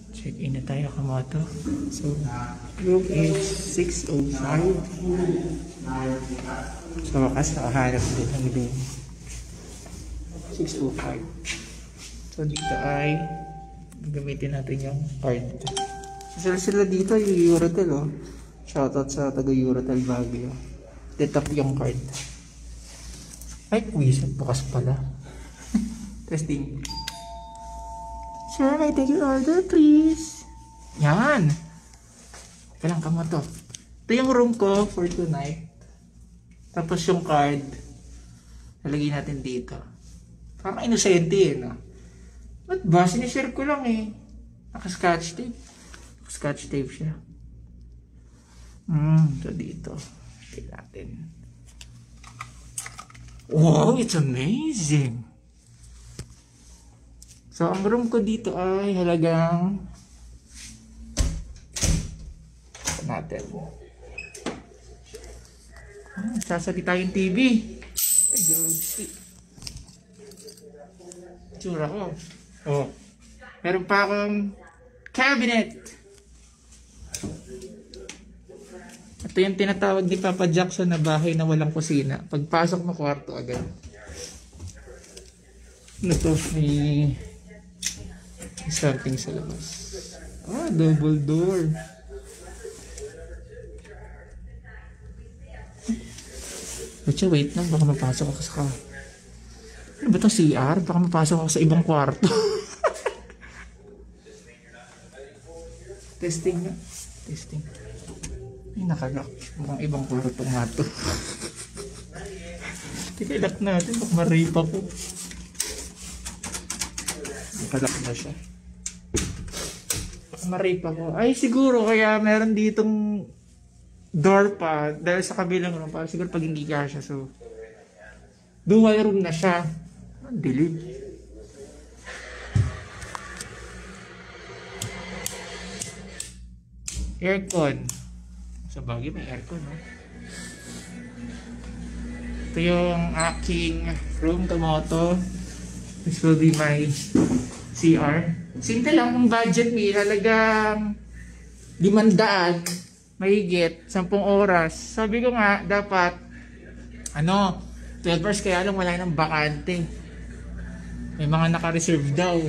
Check in na tayo, Kamoto. So, room is 605. Sa wakas, nakahanap din ng room. 605. So, dito ay gagamitin natin yung card. Sila dito yung Eurotel, oh. Shoutout sa taga Eurotel Baguio. Detap yung card. Ay, quiz. Bukas pala. Testing. Sir, may take your order, please. Yan. Kailang ka mo to. Ito yung room ko for tonight. Tapos yung card, lalagay natin dito. Parang inosente eh, no? Ba't ba? Sinishare ko lang eh. Naka-scotch tape. Naka-scotch tape siya. So dito. Tignan natin. Wow, it's amazing. So, ang room ko dito ay halagang natin. Sasalita yung TV. Ay, God. Tsura ko. Oh. Meron pa akong cabinet. Ito yung tinatawag ni Papa Jackson na bahay na walang kusina. Pagpasok mo kwarto agad. Ano to? May something sa labas. Ah, double door. Wait lang, baka mapasok ako sa ano ba itong CR? Baka mapasok ako sa ibang kwarto. Testing na. Testing. Ay, nakalock. Mukhang ibang kwarto nga to. Tikilak natin, baka ma-rape ako. Nakalock na siya. Baka ma-rape ako. Ay, siguro kaya meron ditong door pa dahil sa kabilang room para siguro pag hindi ka siya, so dual room na siya. Ang dilim. Aircon sa Baguio, may aircon, no? Ito yung aking room, Kamoto. This will be my CR. Simple lang ang budget, may halagang 500 mahigit, 10 oras. Sabi ko nga, dapat 12 hours, kaya lang wala nang bakante. May mga naka-reserve daw.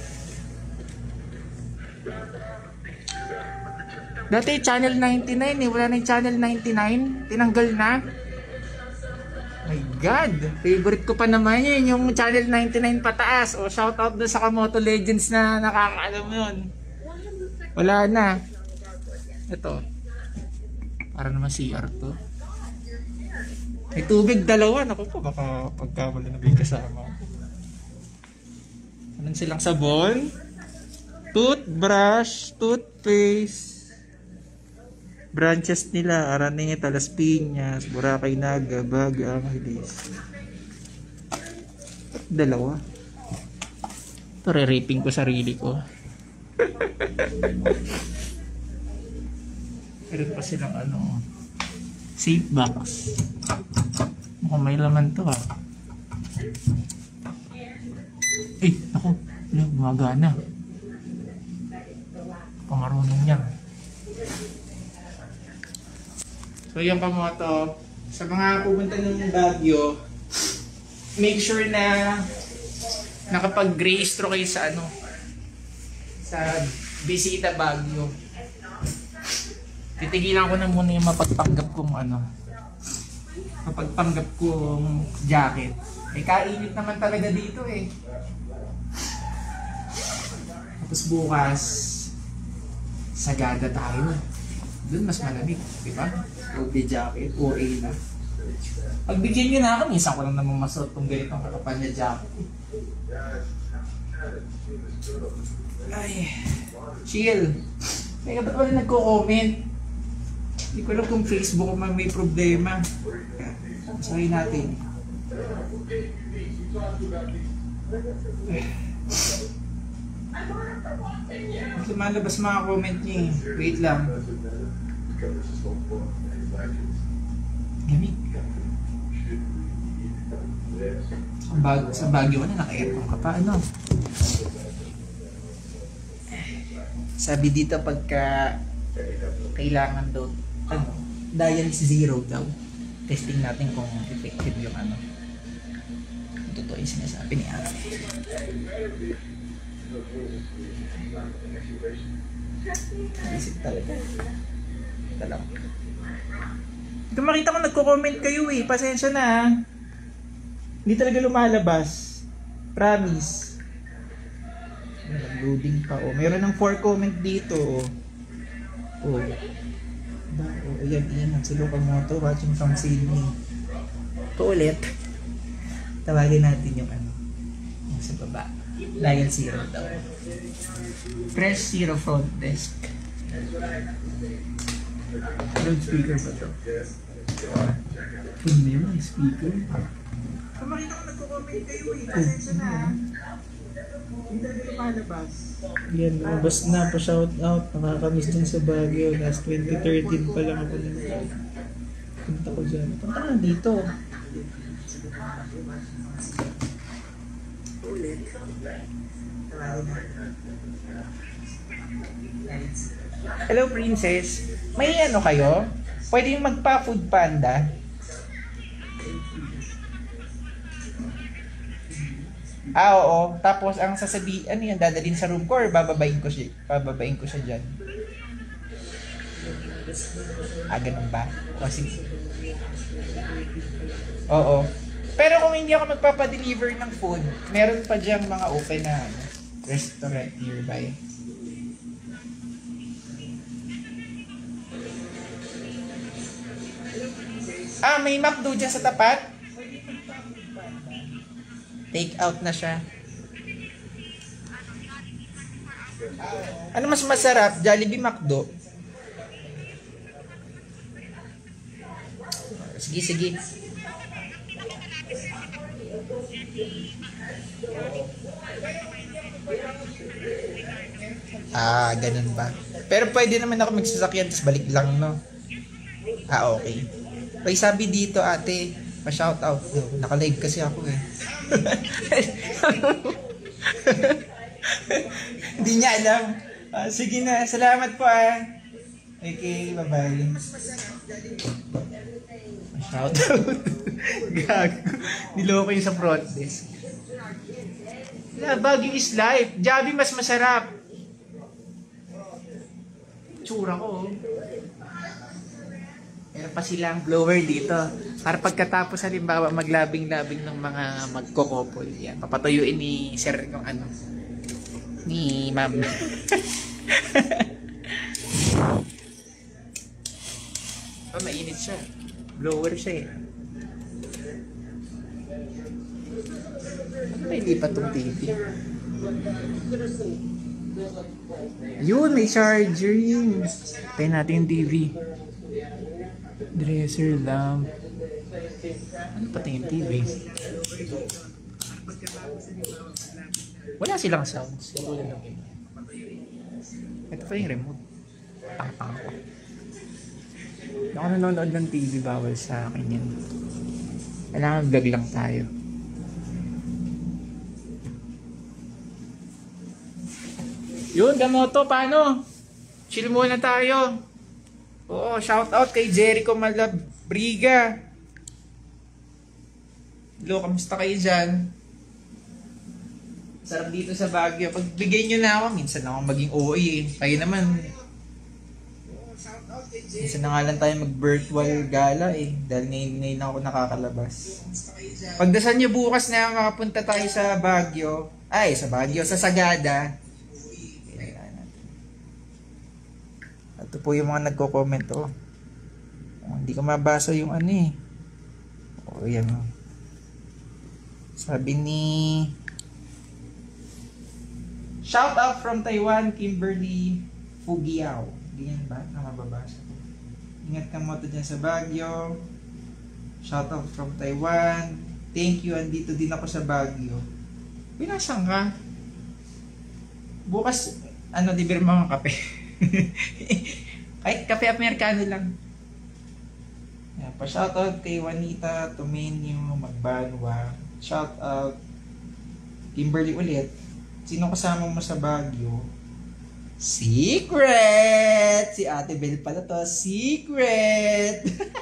Dati channel 99 eh, wala na yung channel 99. Tinanggal na. My God, favorite ko pa naman yun, yung channel 99 pataas. O shoutout doon sa Kamoto Legends na nakakaalam yun. Wala na. Ito. Para naman CR to. May tubig dalawa. Naku po, baka pagkawala na may kasama. Anong silang sabon? Toothbrush, toothpaste, branches nila, Araneta, Las Piñas, Boracay, Naga, Baga, Angeles. Dalawa. Ito, re-raping ko sarili ko. Meron pa silang safe box. Mukhang may laman to, ha. Eh, ako, gumagana. Pamarunong yan. So yung Kamoto, sa mga pupunta ng Baguio, make sure na nakapag-registro kayo sa sa Bisita Baguio. Titigilan ko na muna yung mapagpanggap kong jacket. Eh, kainit naman talaga dito eh. Tapos bukas, Sagada tayo. Doon mas malamig, di ba? OB jacket, OA na. Pagbigyan nyo na ako, minsan ko lang naman masuot kung ganitong kakapal na jacket. Ay, chill. Kaya ba't wala nagko-comment? Hindi ko alam kung Facebook man may problema. Sabihin natin. Lumalabas mga comment niya eh. Wait lang. Lamig. Sa Baguio na naka-aircon ka pa, Sabi dito pagka kailangan daw, dial 0 daw. Testing natin kung effective yung totoo yung sinasabi ni Ate. Isip talaga. Talaga. Ito makita ko nagko-comment kayo pasensya na Hindi talaga lumalabas. Promise. Nag-loading pa Meron ng 4 comment dito ayan si Locomoto watching from Sydney. Ito ulit. Tawagin natin yung yung sa baba. Dial 0 daw. Press 0 front desk. Loudspeaker pa to. Hindi mo yung speaker. Kamakita ko nagko-comment kayo Pasensya na Hindi talaga lumalabas. Yan, lumabas na pa shout out. Nakakamiss dun sa Baguio. Last 2013 pa lang ako punta ko dyan. Punta ka na dito. Ulit. Hello princess. May kayo? Pwede yung magpa-food panda? Oo. Tapos ang sasabihin, yan, dadalhin sa room ko or bababain ko siya dyan? Ganun ba? Sige. Oo. Pero kung hindi ako magpapadeliver ng food, meron pa diyang mga open na restaurant nearby. May McDo dyan sa tapat? Take out na siya. Ano mas masarap? Jollibee, McDo? Sige. Ganun ba? Pero pwede naman ako magsasakyan tapos balik lang, no? Okay. May sabi dito, ate, pa-shoutout. Naka-live kasi ako Hindi niya alam. Sige na, salamat po Okay, bye-bye. Shoutout. Gago. Niloko yung sa front desk. Baguio is life. Javi mas masarap. Tsura ko. Meron pa silang blower dito. Para pagkatapos halimbawa maglabing-labing ng mga magkokopol. Yan. Papatuyuin ni sir yung ni ma'am. Mainit siya. Blower siya Ano may lipat tong TV? Yun, may charging. Tayo natin yung TV. Dresser lamp. Ano pati yung TV? Wala silang sounds. Ito pa yung remote. Tang-tang ko. Ako nanonood ng TV, bawal sa akin yan. Kailangan vlog lang tayo. Yun, Gamoto, paano? Chill muna tayo. Oo, shout out kay Jericho Malabriga. Hello, kamusta kayo dyan? Sarap dito sa Baguio. Pagbigay nyo na ako, minsan ako maging OA Kayo naman. Minsan na nga lang tayo mag-virtual gala Dahil ngayon ako nakakalabas. Pagdasan nyo bukas na makapunta tayo sa Baguio. Sa Sagada. Ito po yung mga nagko-comment hindi ko mabasa yung yan Sabi ni shout out from Taiwan, Kimberly Fugiao. Ganyan ba? Mababasa ko. Ingat ka mo dyan sa Baguio. Shout out from Taiwan. Thank you, andito din ako sa Baguio. Binasan ka? Bukas, libre mga kape. Kahit kape Amerikano lang. Pa-shoutout kay Juanita Tomenyo Magbanwa. Shoutout Kimberly ulit. Sino kasama mo sa Baguio? Secret! Si Ate Bel pala to. Secret!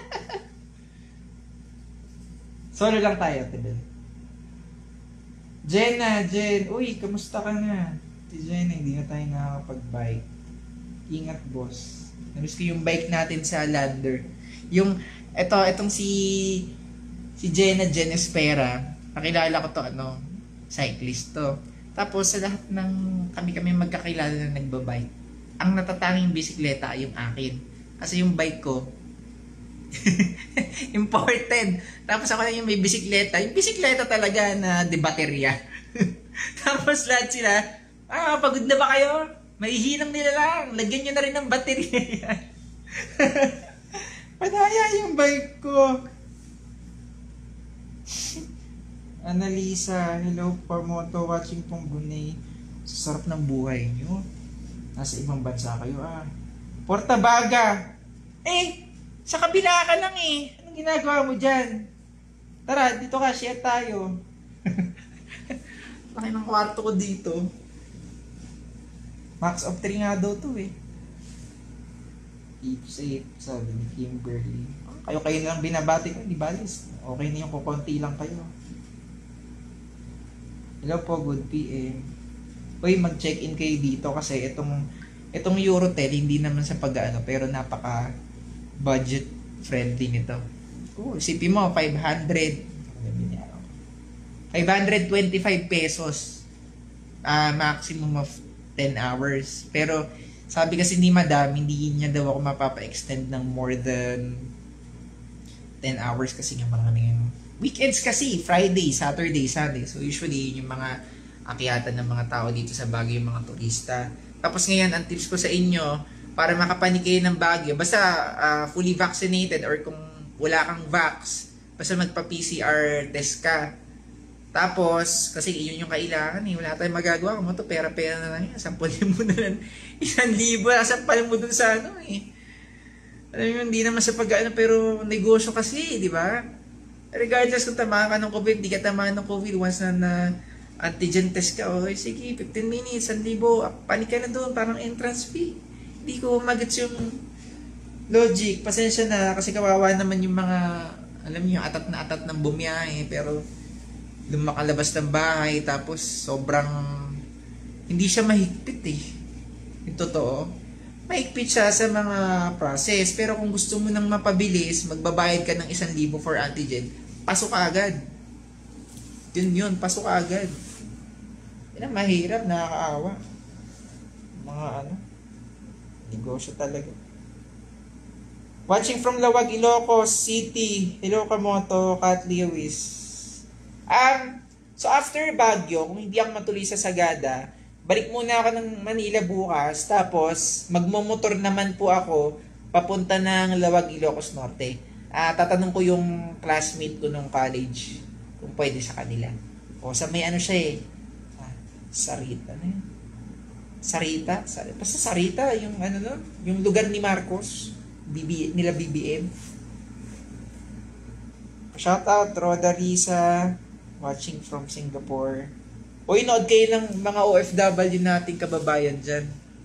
Solo lang tayo, Ate Bel. Jen. Uy, kamusta ka na? Si Jen, hindi na tayo nakakapag-bike. Ingat, boss. Namiss ko yung bike natin sa Lander. Itong si Jen Espera. Nakilala ko to, cyclist to. Tapos sa lahat ng kami magkakilala na nagbabike, ang natatanging bisikleta ay yung akin. Kasi yung bike ko, imported. Tapos ako lang yung may bisikleta. Yung bisikleta talaga na de baterya. Tapos lahat sila, pagod na ba kayo? Maihinang nila lang. Lagyan nyo na rin ng baterya yan. Padaya yung bike ko. Annalisa, hello Parmoto, watching pong Bunay. Sarap ng buhay nyo. Nasa ibang bansa kayo Portabaga. Sa kabila ka lang Anong ginagawa mo dyan? Tara, dito ka, share tayo. Laki ng kwarto ko dito. Max of 3 nga daw to Keep safe, sabi ni Kimberly. Kayo lang binabati ko, di balis. Okay na yung kukunti lang kayo. Hello po, good PM. Uy, mag-check-in kayo dito kasi itong Eurotel, hindi naman sa pag-ano, pero napaka budget friendly nito. Isipin mo, 525 pesos. Maximum of 10 hours. Pero sabi kasi ni Madam, hindi niya daw ako mapapa-extend ng more than 10 hours kasi nga maraming weekends kasi, Friday, Saturday, Sunday. So usually yun yung mga akyatan ng mga tao dito sa Baguio, yung mga turista. Tapos ngayon, ang tips ko sa inyo, para makapanik kayo ng Baguio, basta fully vaccinated or kung wala kang vax, basta magpa-PCR test ka. Tapos, kasi yun yung kailangan wala tayong magagawa. Kung ito, pera-pera na lang yan. Sampalin mo na lang. 1,000, sampalin mo dun sa Alam mo, hindi naman sa pag-ano, pero negosyo kasi, di ba? Regardless kung tamaan ka ng COVID, di ka tamaan ng COVID, once na antigen test ka, sige, 15 minutes, 1,000, panik ka na doon, parang entrance fee. Hindi ko magets yung logic. Pasensya na, kasi kawawa naman yung mga, alam niyo, atat na atat ng bumiyahe, pero lumakalabas ng bahay, tapos sobrang, hindi siya mahigpit Yung totoo. Mahigpit siya sa mga process, pero kung gusto mo nang mapabilis, magbabayad ka ng 1,000 for antigen, pasok ka agad. Yun, pasok ka agad. Yan ang mahirap, nakakaawa. Mga negosyo talaga. Watching from Lawag, Ilocos City. Hello Kamoto, Kat Lewis. So after Baguio, kung hindi ako matuloy sa Sagada, balik muna ako ng Manila bukas, tapos magmomotor naman po ako papunta ng Lawag, Ilocos Norte. Tatanong ko yung classmate ko nung college kung pwede sa kanila. Sa may siya Sarita na yun. Sarita? Basta Sarita, yung yung lugar ni Marcos, nila BBM. Shout out, Roda Risa, watching from Singapore. Nood kayo ng mga OFW nating kababayan dyan.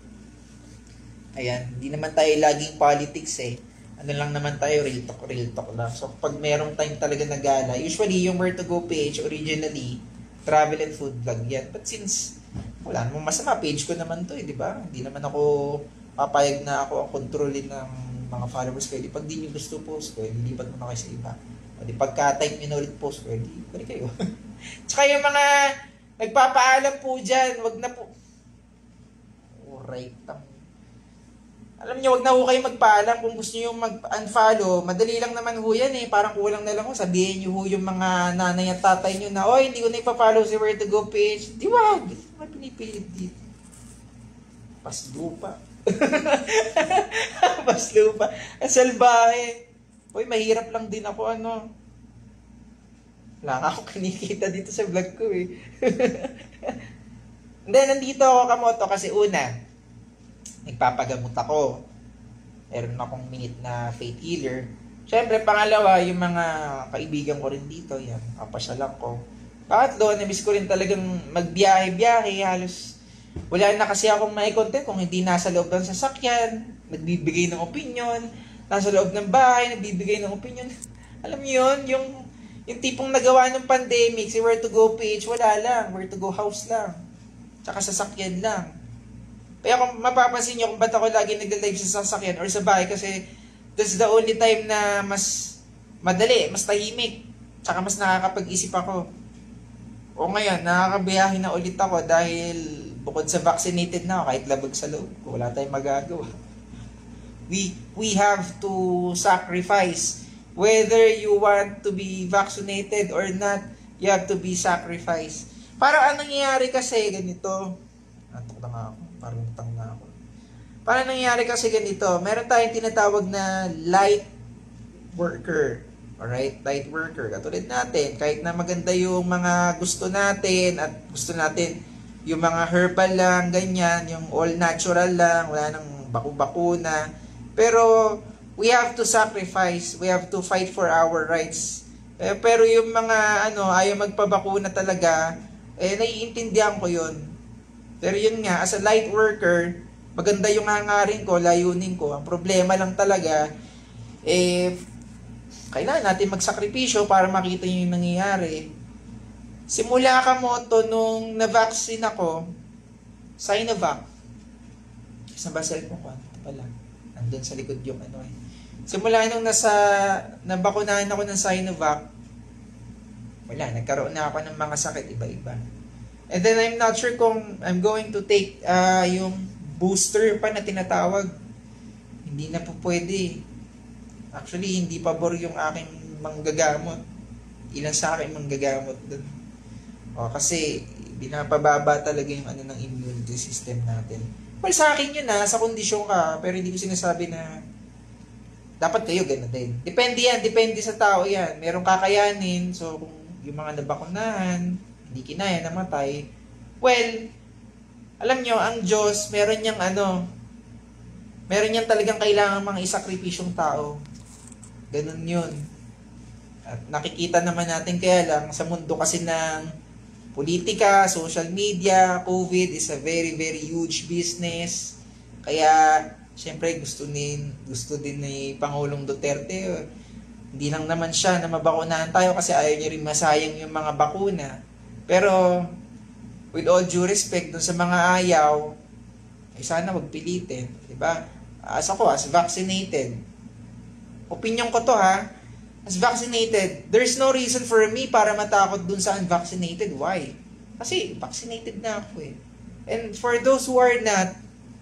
Ayan, hindi naman tayo laging politics lang naman tayo, real talk lang. So, pag merong time talaga na gala, usually yung Where to Go page, originally, travel and food vlog yan. But since, wala namang masama, page ko naman to di ba? Hindi naman ako papayag na ako ang kontrolin ng mga followers ko. Pag di nyo gusto post ko, lilipat mo na kayo sa iba. Di pagka-type nyo na ulit post ko, balik kayo. Tsaka yung mga nagpapaalam po dyan, wag na po. Right. Alam niyo, wag na ho kayo magpaalam kung gusto niyo mag-unfollow. Madali lang naman ho yan Parang kulang na lang ho. Sabihin niyo ho yung mga nanay at tatay niyo na, hindi ko na ipapollow si Where to Go page. Di wag. Hindi ko pinipilit dito. Paslupa. Paslupa. Salbahe. Mahirap lang din ako wala nga ako kinikita dito sa vlog ko Then, nandito ako Kamoto kasi una, nagpapagamot ako. Meron akong minute na faith healer. Siyempre, pangalawa, yung mga kaibigan ko rin dito, yan, kapasyalan ko. Pangatlo, namiss ko rin talagang magbiyahe-biyahe. Halos Wala na kasi akong may content kung hindi nasa loob ng sasakyan, nagbibigay ng opinion, nasa loob ng bahay, nagbibigay ng opinion. Alam niyo yun, yung tipong nagawa ng pandemic, si Where to Go page, wala lang. Where to Go house lang. Tsaka sasakyan lang. Kaya kung mapapansin nyo kung ba't ako lagi nagla-live sa sasakyan or sa bahay kasi that's the only time na mas madali, mas tahimik. Tsaka mas nakakapag-isip ako. O ngayon, nakakabiyahe na ulit ako dahil bukod sa vaccinated na ako, kahit labag sa loob ko, wala tayong magagawa. We have to sacrifice. Whether you want to be vaccinated or not, you have to be sacrificed. Para anong nangyayari kasi ganito, antok na nga ako, parang utang na ako. Para nangyayari kasi ganito, meron tayong tinatawag na light worker. Alright, light worker. Katulad natin, kahit na maganda yung mga gusto natin at gusto natin yung mga herbal lang, ganyan, yung all natural lang, wala nang baku-bakuna. Pero we have to sacrifice, we have to fight for our rights. Pero yung mga ayaw magpabakuna talaga, naiintindihan ko yun. Pero yun nga, as a light worker, maganda yung hangarin ko, layunin ko. Ang problema lang talaga, kailangan natin magsakripisyo para makita yung nangyayari. Simula kamoto nung na-vaccine ako, Sinovac. Saan ba cellphone ko? Ito pala. Andun sa likod yung Simula nung nabakunahan ako ng Sinovac, wala, nagkaroon na ako ng mga sakit iba-iba. And then I'm not sure kung I'm going to take yung booster pa na tinatawag. Hindi na po pwede. Actually, hindi pabor yung aking manggagamot. Ilan sa akin manggagamot dun. Kasi binapababa talaga yung ng immunity system natin. Well, sa akin yun sa kondisyon ka, pero hindi ko sinasabi na dapat kayo gano'n din. Depende yan, depende sa tao yan. Merong kakayanin, so kung yung mga nabakunahan, hindi kinaya, namatay, well, alam nyo, ang Diyos, meron niyang meron niyang talagang kailangan mga isakripisyong tao. Ganun yun. At nakikita naman natin kaya lang, sa mundo kasi ng politika, social media, COVID is a very, very huge business. Kaya, siyempre, gusto din ni Pangulong Duterte. Hindi lang naman siya na mabakunahan tayo kasi ayaw niya rin masayang yung mga bakuna. Pero, with all due respect dun sa mga ayaw, ay sana wag pilitin. Diba? As vaccinated, opinion ko to as vaccinated, there's no reason for me para matakot dun sa unvaccinated. Why? Kasi vaccinated na ako And for those who are not,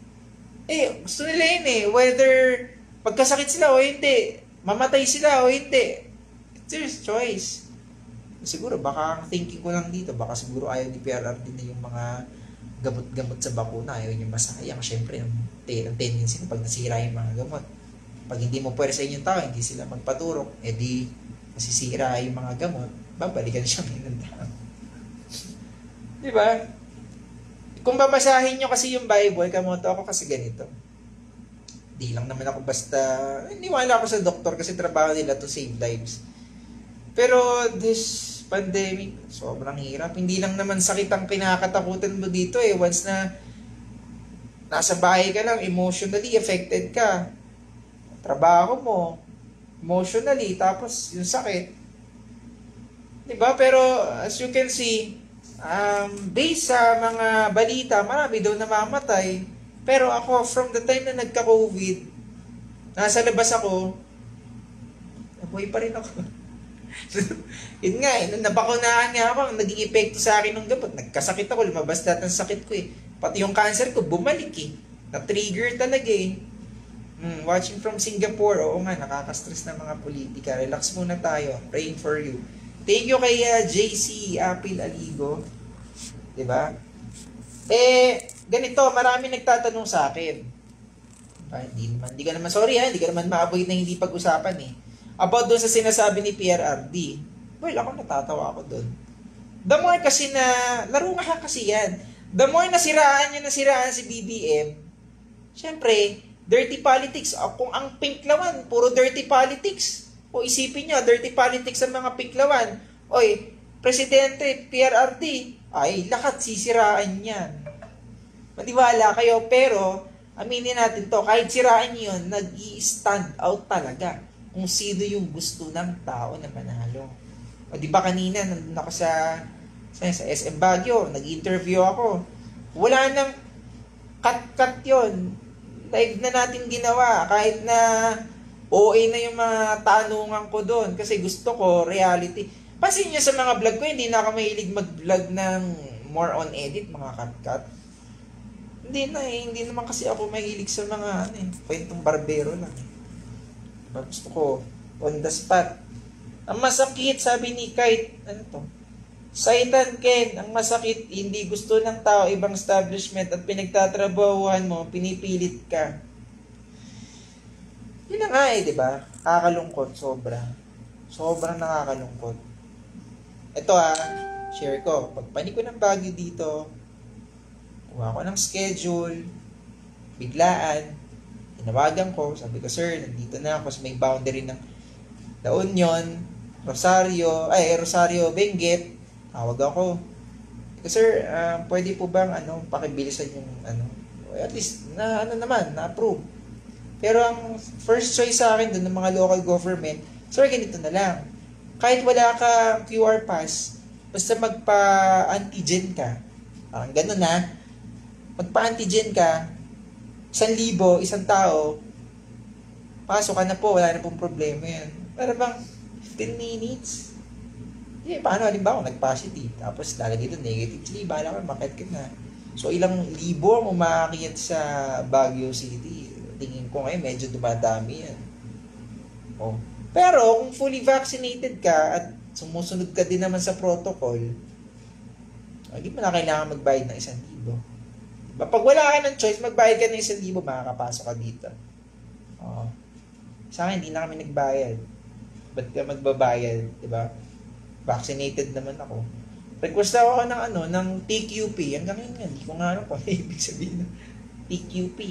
gusto nila yun whether pagkasakit sila o hindi, mamatay sila o hindi. It's their choice. Siguro, baka thinking ko lang dito, baka siguro ayaw ni PRRD na yung mga gamot-gamot sa bakuna, ayaw niya masayang. Siyempre, ang tendency na pag nasira yung mga gamot. Pag hindi mo pwede sa inyong tao, hindi sila magpaturok, di masisira yung mga gamot, babalikan siyang inandahan. Diba? Kung babasahin nyo kasi yung Bible, kamoto ako kasi ganito. Di lang naman ako basta, niwala ako sa doktor kasi trabaho nila to save lives. Pero this pandemic, sobrang hirap. Hindi lang naman sakit ang kinakatakutan mo dito Once na nasa bahay ka lang, emotionally affected ka. Trabaho mo, emotionally, tapos yung sakit. Diba? Pero as you can see, based sa mga balita, marami daw namamatay. Pero ako, from the time na nagka-COVID, nasa labas ako, nabuhay pa rin ako. Yun nga nung nabakunahan nga ako, naging epekto sa akin ng gamot. Nagkasakit ako, lumabas lahat ng sakit ko Pati yung cancer ko, bumalik Na-trigger talaga Watching from Singapore, oo nga, nakaka-stress na mga politika. Relax muna tayo. Praying for you. Thank you kay JC Apil Aligo. Diba? Ganito, marami nagtatanong sa akin. Hindi ka naman, sorry hindi ka naman ma-avoid na hindi pag-usapan About doon sa sinasabi ni PRRD. Well, ako natatawa ako doon. The more kasi na, laro nga kasi yan. The more nasiraan si BBM, syempre, dirty politics. Kung ang Pinklawan, puro dirty politics. O isipin nyo, dirty politics ang mga Pinklawan. Presidente, PRRD, ay, lahat sisiraan yan. maniwala kayo, pero aminin natin to, kahit sirain yun, nag-i-stand out talaga kung sino yung gusto ng tao na manalo. O di ba kanina, nandun ako sa SM Baguio, nag-interview ako. Wala nang cut-cut yun. Live na natin ginawa, kahit na OA na yung mga tanungan ko doon kasi gusto ko reality. Pansin nyo sa mga vlog ko, hindi na ako mahilig mag-vlog ng more on edit, mga cut-cut. Hindi naman kasi ako mahilig sa mga kwentong barbero lang. Gusto ko on the spot. Ang masakit, sabi ni Kite, Saitan Ken, ang masakit, hindi gusto ng tao ibang establishment at pinagtatrabahuhan mo, pinipilit ka. Yun na nga di ba? Nakakalungkot, sobra. Sobrang nakakalungkot. Ito share ko. Pagpanik ko ng Baguio dito, kuha ko ng schedule, biglaan, tinawagan ko, sabi ko, sir, nandito na ako sa may boundary ng La Union, Rosario, Benguet. Tawag ako. Sir, pwede po bang pakibilisan yung at least na-approve. Pero ang first choice sa akin doon ng mga local government, sir, ganito na lang. Kahit wala ka QR pass, basta magpa-antigen ka. Parang gano'n magpa-antigen ka, 1,000, isang tao, pasok ka na po, wala na pong problema yan. Para bang 15 minutes? Paano halimbawa nag-positive, tapos lalagay doon negative, bahala ka, makit na. So ilang libo ang umaakit sa Baguio City. Tingin ko ngayon medyo dumadami yan. Pero kung fully vaccinated ka at sumusunod ka din naman sa protocol, hindi mo na kailangan magbayad ng 1,000. Pag wala ka ng choice, magbayad ka ng 1,000, makakapasok ka dito. Sa akin, hindi na kami nagbayad. Ba't ka magbabayad, di ba? Vaccinated naman ako. Request ako ng TQP. Hanggang yun, hindi ko nga kung ano ibig sabihin ng TQP.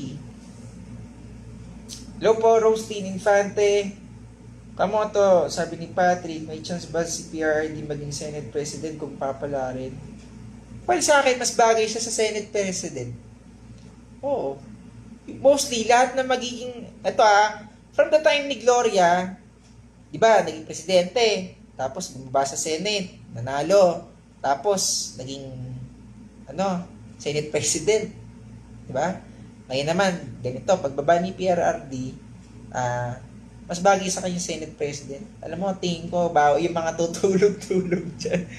Hello po, Rostin Infante. Kamoto, sabi ni Patrick, may chance ba si PRRD maging Senate President kung papalarin? Well, sa akin, mas bagay siya sa Senate President. Oo. Mostly, lahat na magiging, from the time ni Gloria, di ba, naging presidente, tapos bumaba sa Senate, nanalo, tapos naging, Senate President. Di ba? Ngayon naman, ganito, pagbaba ni PRRD, mas bagay sa kanyang Senate President. Alam mo, tingin ko, yung mga tutulog-tulog dyan.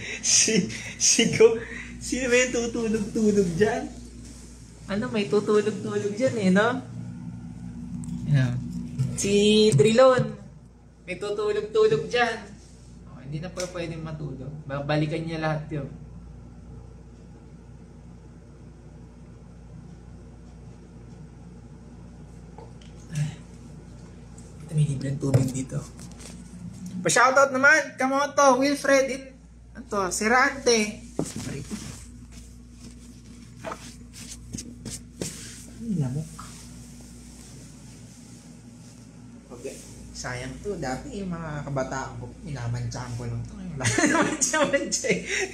Sino ba yung tutulog-tulog dyan? May tutulog-tulog dyan no? Yeah. Si Trilon, may tutulog-tulog dyan. Hindi na pa pwedeng matulog. Babalikan niya lahat yun. May libreng tubig dito. Pa-shoutout naman, Kamoto, Wilfred, Serante. Ay, lamok. Okay. Sayang to. Dati yung mga kabataan ko, minamantsahan ko lang to. Mantsa-mantsa.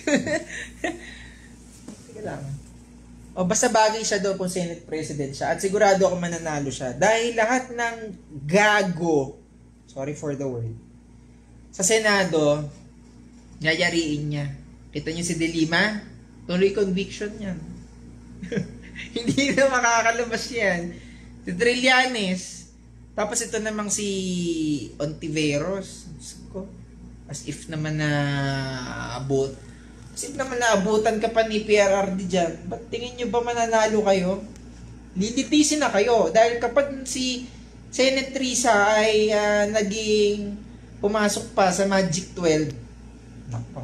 Teka lang. Basta bagay siya daw kung Senate President siya. At sigurado ako mananalo siya. Dahil lahat ng gago, sorry for the word, sa Senado, yayariin niya. Kita niyo si De Lima? Tuloy conviction yan. Hindi na makakalabas yan. Si Trillanes. Tapos ito namang si Ontiveros. As if naman na abot. As if naman naabutan ka pa ni PRRD dyan. Ba't tingin nyo ba mananalo kayo? Lilitisin na kayo. Dahil kapag si Senate Risa ay naging pumasok pa sa Magic 12, nako.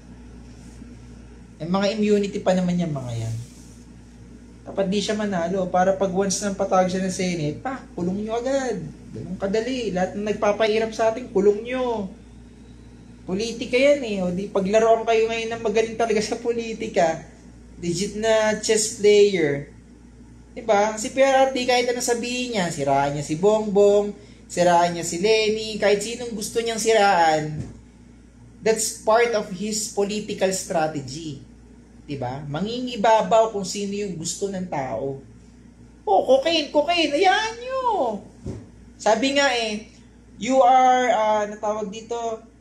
Mga immunity pa naman yan mga yan. Dapat di siya manalo. Para pag once nang patawag siya ng Senate, kulong nyo agad. Ganun kadali. Lahat ng nagpapahirap sa atin, kulong nyo. Politika yan O di paglaruan kayo ngayon ng magaling talaga sa politika. Legit na chess player. Diba? Si PRRD kahit ano sabihin niya, siraan niya si Bongbong, siraan niya si Lenny, kahit sinong gusto niyang siraan, that's part of his political strategy. Diba? Mangingibabaw kung sino yung gusto ng tao. Oh, cocaine, ayan nyo. Sabi nga you are, natawag dito,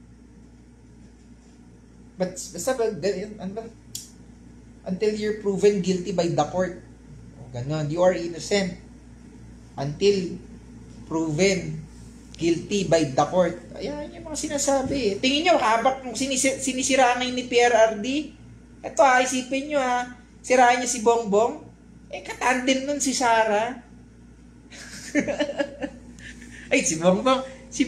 basta ano ba? Until you're proven guilty by the court. O, ganon. You are innocent until proven guilty by the court. Ayan yung mga sinasabi. Tingin nyo, habang sinisiraan ngayon ni PRRD, ito isipin nyo siraan niya si Bongbong, katandem nun si Sara. Ay, si Bongbong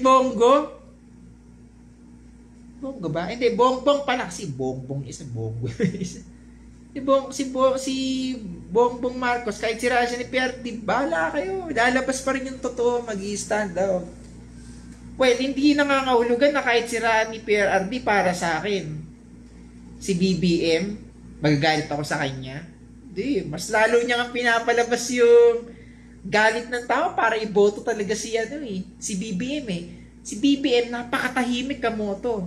ba? Hindi, Bongbong pala. Si Bongbong isa, Bongbong isa. Si Bongbong Marcos, kahit siraan siya ni PRD, bahala kayo. Lalabas pa rin yung totoo, mag-i-stand out. Well, hindi nangangahulugan na kahit siraan ni PRRD para sa akin. Si BBM, magagalit ako sa kanya. Hindi, mas lalo niya nga pinapalabas yung galit ng tao para iboto talaga si BBM Si BBM, napakatahimik kamoto.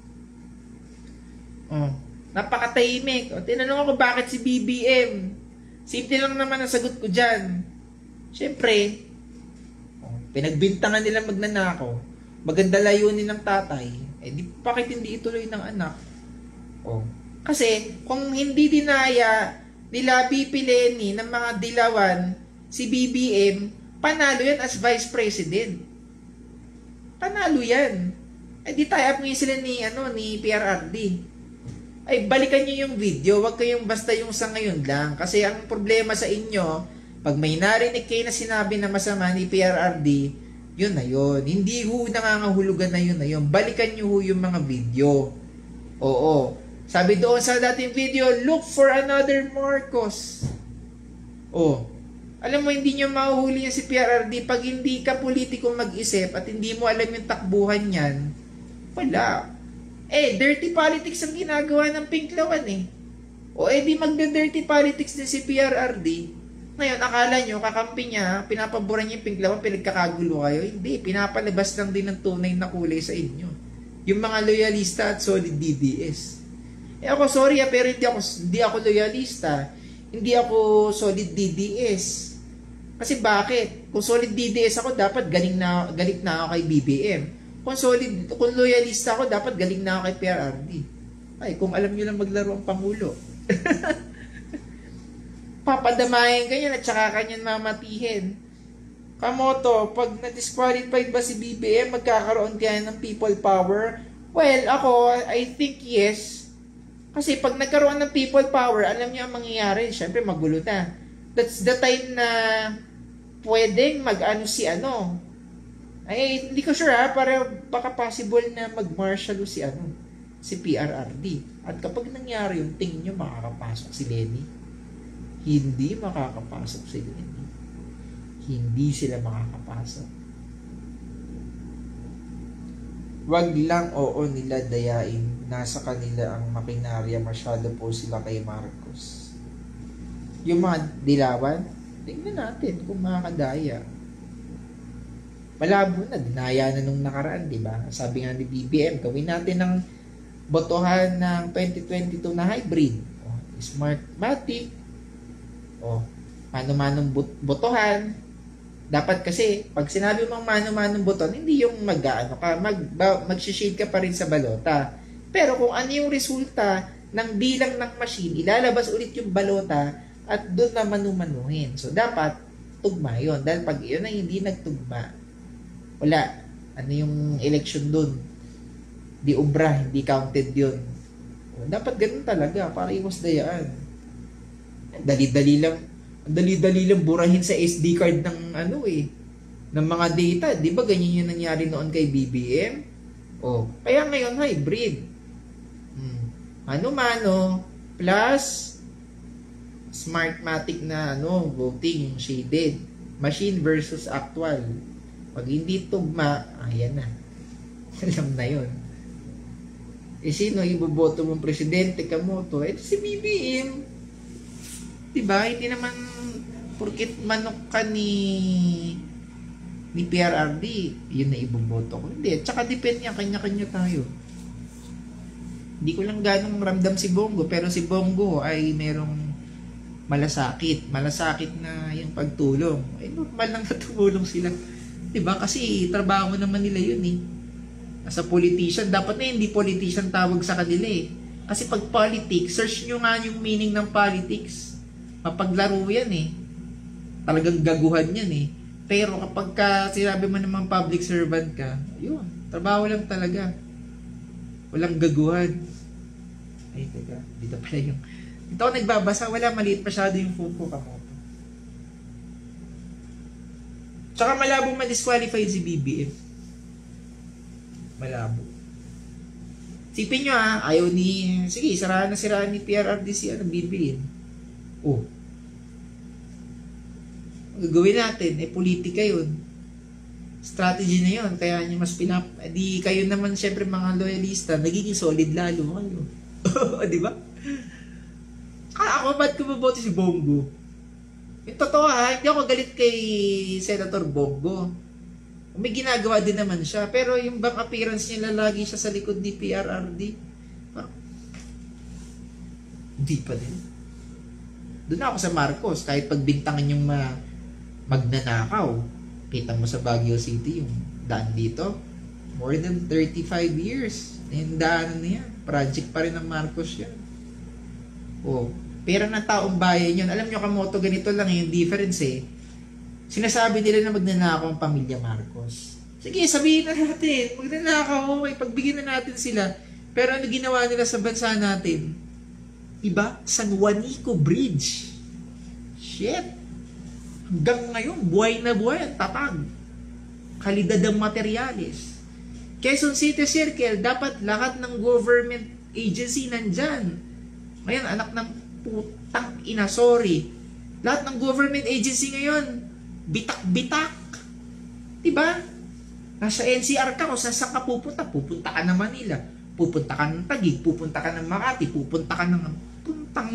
Napakatahimik. Tinanong ako bakit si BBM. Simple lang naman ang sagot ko dyan. Siyempre, pinagbintangan nila magnanakaw. Maganda layunin ng tatay. Bakit hindi ituloy ng anak? Kasi, kung hindi dinaya nila Pipileni ng mga dilawan, si BBM, panalo yan as Vice President. Panalo yan. Di tie up ngayon sila ni PRRD. Ay, balikan nyo yung video, wag kayong basta yung sa ngayon lang. Kasi ang problema sa inyo, pag may narinig kayo na sinabi na masama ni PRRD, yun na yun. Hindi nangangahulugan na yun. Balikan nyo yung mga video. Oo. Sabi doon sa dating video, look for another Marcos. Alam mo, hindi nyo mahuhuli yan si PRRD pag hindi ka politikong mag-isip at hindi mo alam yung takbuhan yan. Wala. Dirty politics ang ginagawa ng Pinklawan di magda-dirty politics din si PRRD. Ngayon, akala nyo, kakampi niya, pinapaboran niya yung Pinklawan, pinagkakagulo kayo. Hindi, pinapalabas lang din ng tunay na kulay sa inyo. Yung mga loyalista at solid DDS. Ako, sorry pero hindi ako loyalista. Hindi ako solid DDS. Kasi bakit? Kung solid DDS ako, dapat galit na ako kay BBM. Kung loyalista ako, dapat galing na ako kay PRRD. Kung alam nyo lang maglaro ang Pangulo. Papadamahin kanyan at saka kanyan mamatihin. Kamoto, pag na-disqualified ba si BBM, magkakaroon kaya ng people power? Well, ako, I think yes. Kasi pag nagkaroon ng people power, alam niyo ang mangyayari. Siyempre, magulo na. That's the time na pwedeng hindi ko sure para baka possible na mag-martial si PRRD. At kapag nangyari yung tingin nyo, makakapasok si Lenny. Hindi makakapasok si Lenny. Hindi sila makakapasok. Wag lang nila dayain. Nasa kanila ang makinarya. Masyado po sila kay Marcos. Yung mga dilawan, tingnan natin kung makakadaya. Malabo na, dinaya na nung nakaraan, di ba? Sabi nga ni BBM, gawin natin ng botohan ng 2022 na hybrid. Smartmatic. Mano-manong botohan. Dapat kasi, pag sinabi mong mano-manong boton, hindi yung mag-shade ka pa rin sa balota. Pero kung ano yung resulta ng bilang ng machine, ilalabas ulit yung balota at doon na manumanuhin. So, dapat tugma yun. Dahil pag yun ay hindi nagtugma, wala. Ano yung election dun? Di obra, hindi counted yun. Dapat ganun talaga para iwas dayaan. Dali-dali lang burahin sa SD card ng ng mga data. Di ba ganyan yung nangyari noon kay BBM? Kaya ngayon hybrid. Mano-mano plus Smartmatic na voting yung shaded. Machine versus actual. Pag hindi tugma, ayan na. Alam na yun. Sino iboboto mong presidente, kamoto? Si BBM. Diba? Hindi naman porkit manok ka ni PRRD, yun na iboboto ko. Hindi. Tsaka depende yan. Kanya-kanya tayo. Hindi ko lang ganong ramdam si Bongo, pero si Bongo ay merong malasakit. Malasakit na yung pagtulong. Ay, normal lang na tumulong sila. Diba? Kasi trabaho naman nila yun eh. As a politician, dapat na hindi politician tawag sa kanila eh. Kasi pag politics, search nyo nga yung meaning ng politics. Mapaglaro yan eh. Talagang gaguhan yan eh. Pero kapag sinabi mo naman public servant ka, yun, trabaho lang talaga. Walang gaguhan. Ay, teka. Dito pala yung... Dito ako nagbabasa. Wala, maliit masyado yung phone ko kamoto. Tsaka malabong ma-disqualified si BBM. Malabo. Sipin nyo ayaw ni... Sige, siraan ni PRRD BBM. Oh. Gagawin natin, politika yun. Strategy na yun, kaya nyo mas di kayo naman syempre mga loyalista, nagiging solid lalo kayo. Di ba? Ako, ba't ko maboto si Bongo? Yung totoo hindi ako galit kay Senator Bongo. May ginagawa din naman siya, pero yung bang appearance niya lagi siya sa likod ni PRRD, hindi pa din. Doon ako sa Marcos, kahit pagbintangan yung magnanakaw, kita mo sa Baguio City yung daan dito, more than 35 years yung daanan na yan, project pa rin ng Marcos yan. Pera ng taong bayan yun. Alam nyo kamoto, ganito lang yung difference eh. Sinasabi nila na magnanakaw ang pamilya Marcos. Sige, sabihin na natin, magnanakaw, okay, pagbigyan na natin sila. Pero ano ginawa nila sa bansa natin? Iba? San Juanico Bridge. Shit. Hanggang ngayon, buhay na buhay ang tatag. Kalidad ng materyales. Quezon City Circle, dapat lahat ng government agency nandyan. Ngayon, anak ng putang ina, sorry. Lahat ng government agency ngayon, bitak-bitak. Diba? Nasa NCR ka, kung saan ka pupunta ka ng Manila, pupunta ka ng Taguig, pupunta ka ng Makati, pupunta ka ng puntang.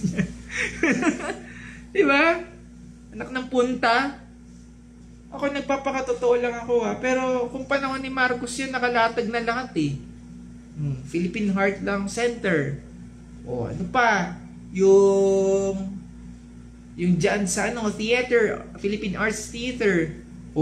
Diba? Anak ng punta. Ako nagpapakatotoo lang ako pero kung panahon ni Marcos yan, nakalatag na lahat eh. Philippine Heartland Center. Ano pa? Yung dyan sa theater, Philippine Arts Theater.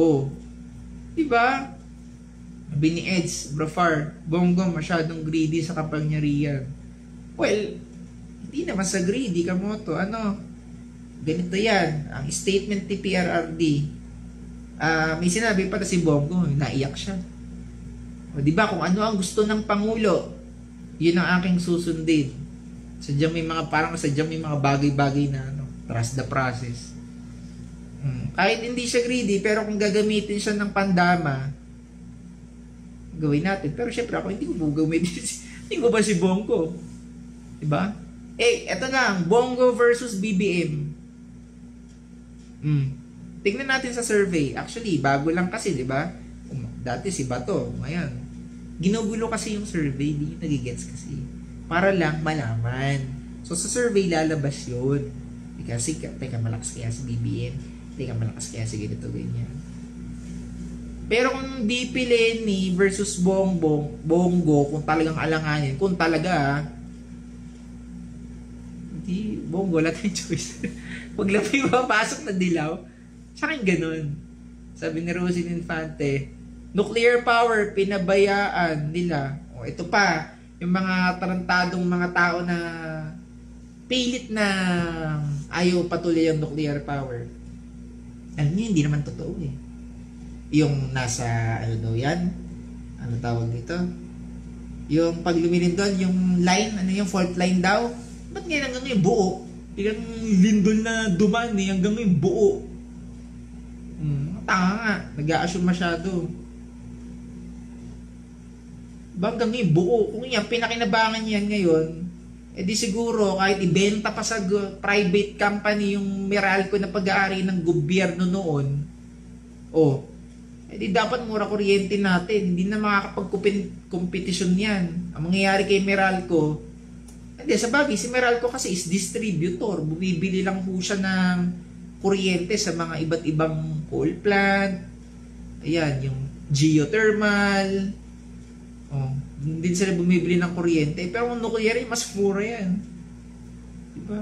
Diba? Sabi ni Eds, Brafar, Bongo masyadong greedy sa kapangyarihan. Well, hindi naman sa greedy, kamoto. Ganito yan. Ang statement ni PRRD, may sinabi pa si Bongo, naiyak siya. Diba, kung ano ang gusto ng Pangulo, yun ang aking susundin. Sadyang may mga bagay-bagay na trust the process. Kahit hindi siya greedy, pero kung gagamitin siya ng pandama, gawin natin. Pero syempre ako, hindi ko gagamitin. Hindi ko ba si Bongo? Diba? Eto na, Bongo versus BBM. Tingnan natin sa survey. Actually, bago lang kasi, diba? Dati si Bato, ngayon. Ginugulo kasi yung survey, hindi nagigets kasi. Para lang malaman. So, sa survey, lalabas yun. Kasi, teka, malakas kaya si BBM. Teka, malakas kaya si ganito, ganyan. Pero kung BP Lenny versus Bongo, kung talagang alanganin, kung talaga, hindi, Bongo, wala tayong choice. Pag lang may mapasok na dilaw, sa akin ganun. Sabi ni Rosie Infante, nuclear power, pinabayaan nila. Ito pa, yung mga tarantadong mga tao na pilit na ayaw patuloy yung nuclear power. Alam niyo, hindi naman totoo eh. Yung nasa, yan? Ano tawag dito? Yung pag lumilin doon, yung line, yung fault line daw? Ba't ngayon hanggang ngayon buo? Ilang lindol na dumaan hanggang ngayon buo. Tanga nga, nag-a-assume masyado. Hanggang ngayon buo. Kung yan, pinakinabangan yan ngayon, di siguro kahit ibenta pa sa private company yung Meralco na pag-aari ng gobyerno noon, di dapat mura kuryente natin. Hindi na makakapag-kompetisyon yan. Ang mangyayari kay Meralco, sa bagay, si Meralco kasi is distributor. Bumibili lang po siya ng kuryente sa mga iba't ibang coal plant. Ayan, yung geothermal. Hindi sila bumibili ng kuryente. Pero kung nuclear, mas mura yan. Diba?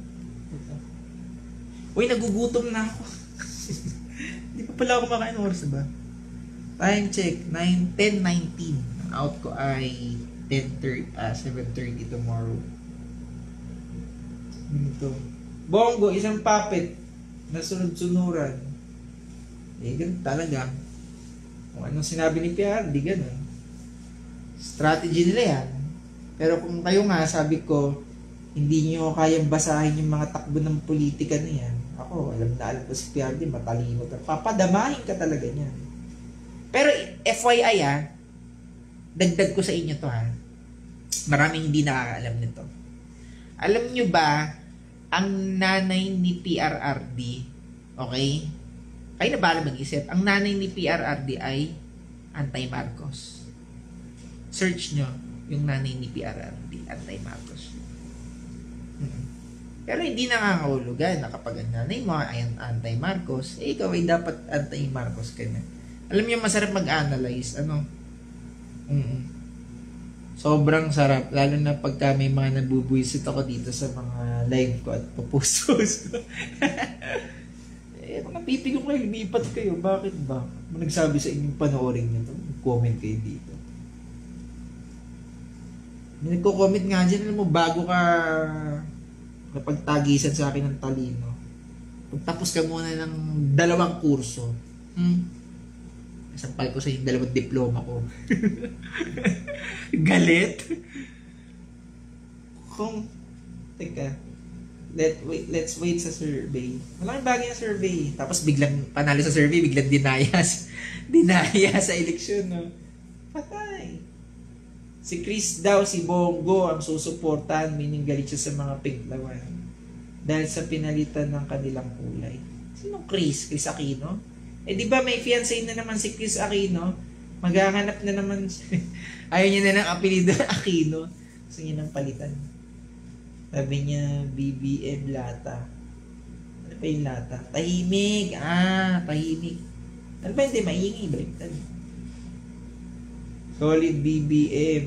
Uy, nagugutom na ako. Hindi pa pala ako makain oras ba? Time check, 10:19. Ang out ko ay 7:30 tomorrow. Ito. Bongo, isang puppet na sunod-sunuran. Ganun talaga. Kung anong sinabi ni Pierre, di ganun. Strategy nila yan. Pero kung kayo nga, sabi ko, hindi nyo kayang basahin yung mga takbo ng politika na yan. Ako, alam ko si Pierre, matalino. Papadamahin ka talaga niyan. Pero FYI dagdag ko sa inyo to Maraming hindi nakakaalam nito. Alam nyo ba, ang nanay ni PRRD, okay? Kayo na bala mag-isip, ang nanay ni PRRD ay anti-Marcos. Search nyo yung nanay ni PRRD, anti-Marcos. Pero hindi nakakahulugan na kapag ang nanay mo ay anti-Marcos, ikaw ay dapat anti-Marcos ka na. Alam niyo, masarap mag-analyze. Sobrang sarap. Lalo na pagka may mga nabubuisit ako dito sa mga live ko at papusos ko. Mga pipigong kayo, lumipat kayo. Bakit ba? Kung nagsabi sa inyong panoorin nyo to, comment kayo dito. May nagko-comment nga dyan, alam mo, bago ka napagtagisan sa akin ng talino, pagtapos ka muna ng 2 kurso, sampal ko sa yung 2 diploma ko. Galit? Teka, let's wait sa survey. Malaking bagay na survey. Tapos biglang panalo sa survey, biglang dinaya sa eleksyon, no? Patay. Si Chris daw, si Bongo ang susuportahan, meaning galit siya sa mga piglawan. Dahil sa pinalitan ng kanilang kulay. Sino Chris? Chris Aquino? Di ba may fiancé na naman si Chris Aquino? Maghahanap na naman ayaw niya na ng apelido Aquino. Gusto niya ng palitan. Sabi niya, BBM Lata. Ano ba yung Lata? Tahimik. Tahimik. Ano ba hindi? Maingay. Baliktad. Solid BBM.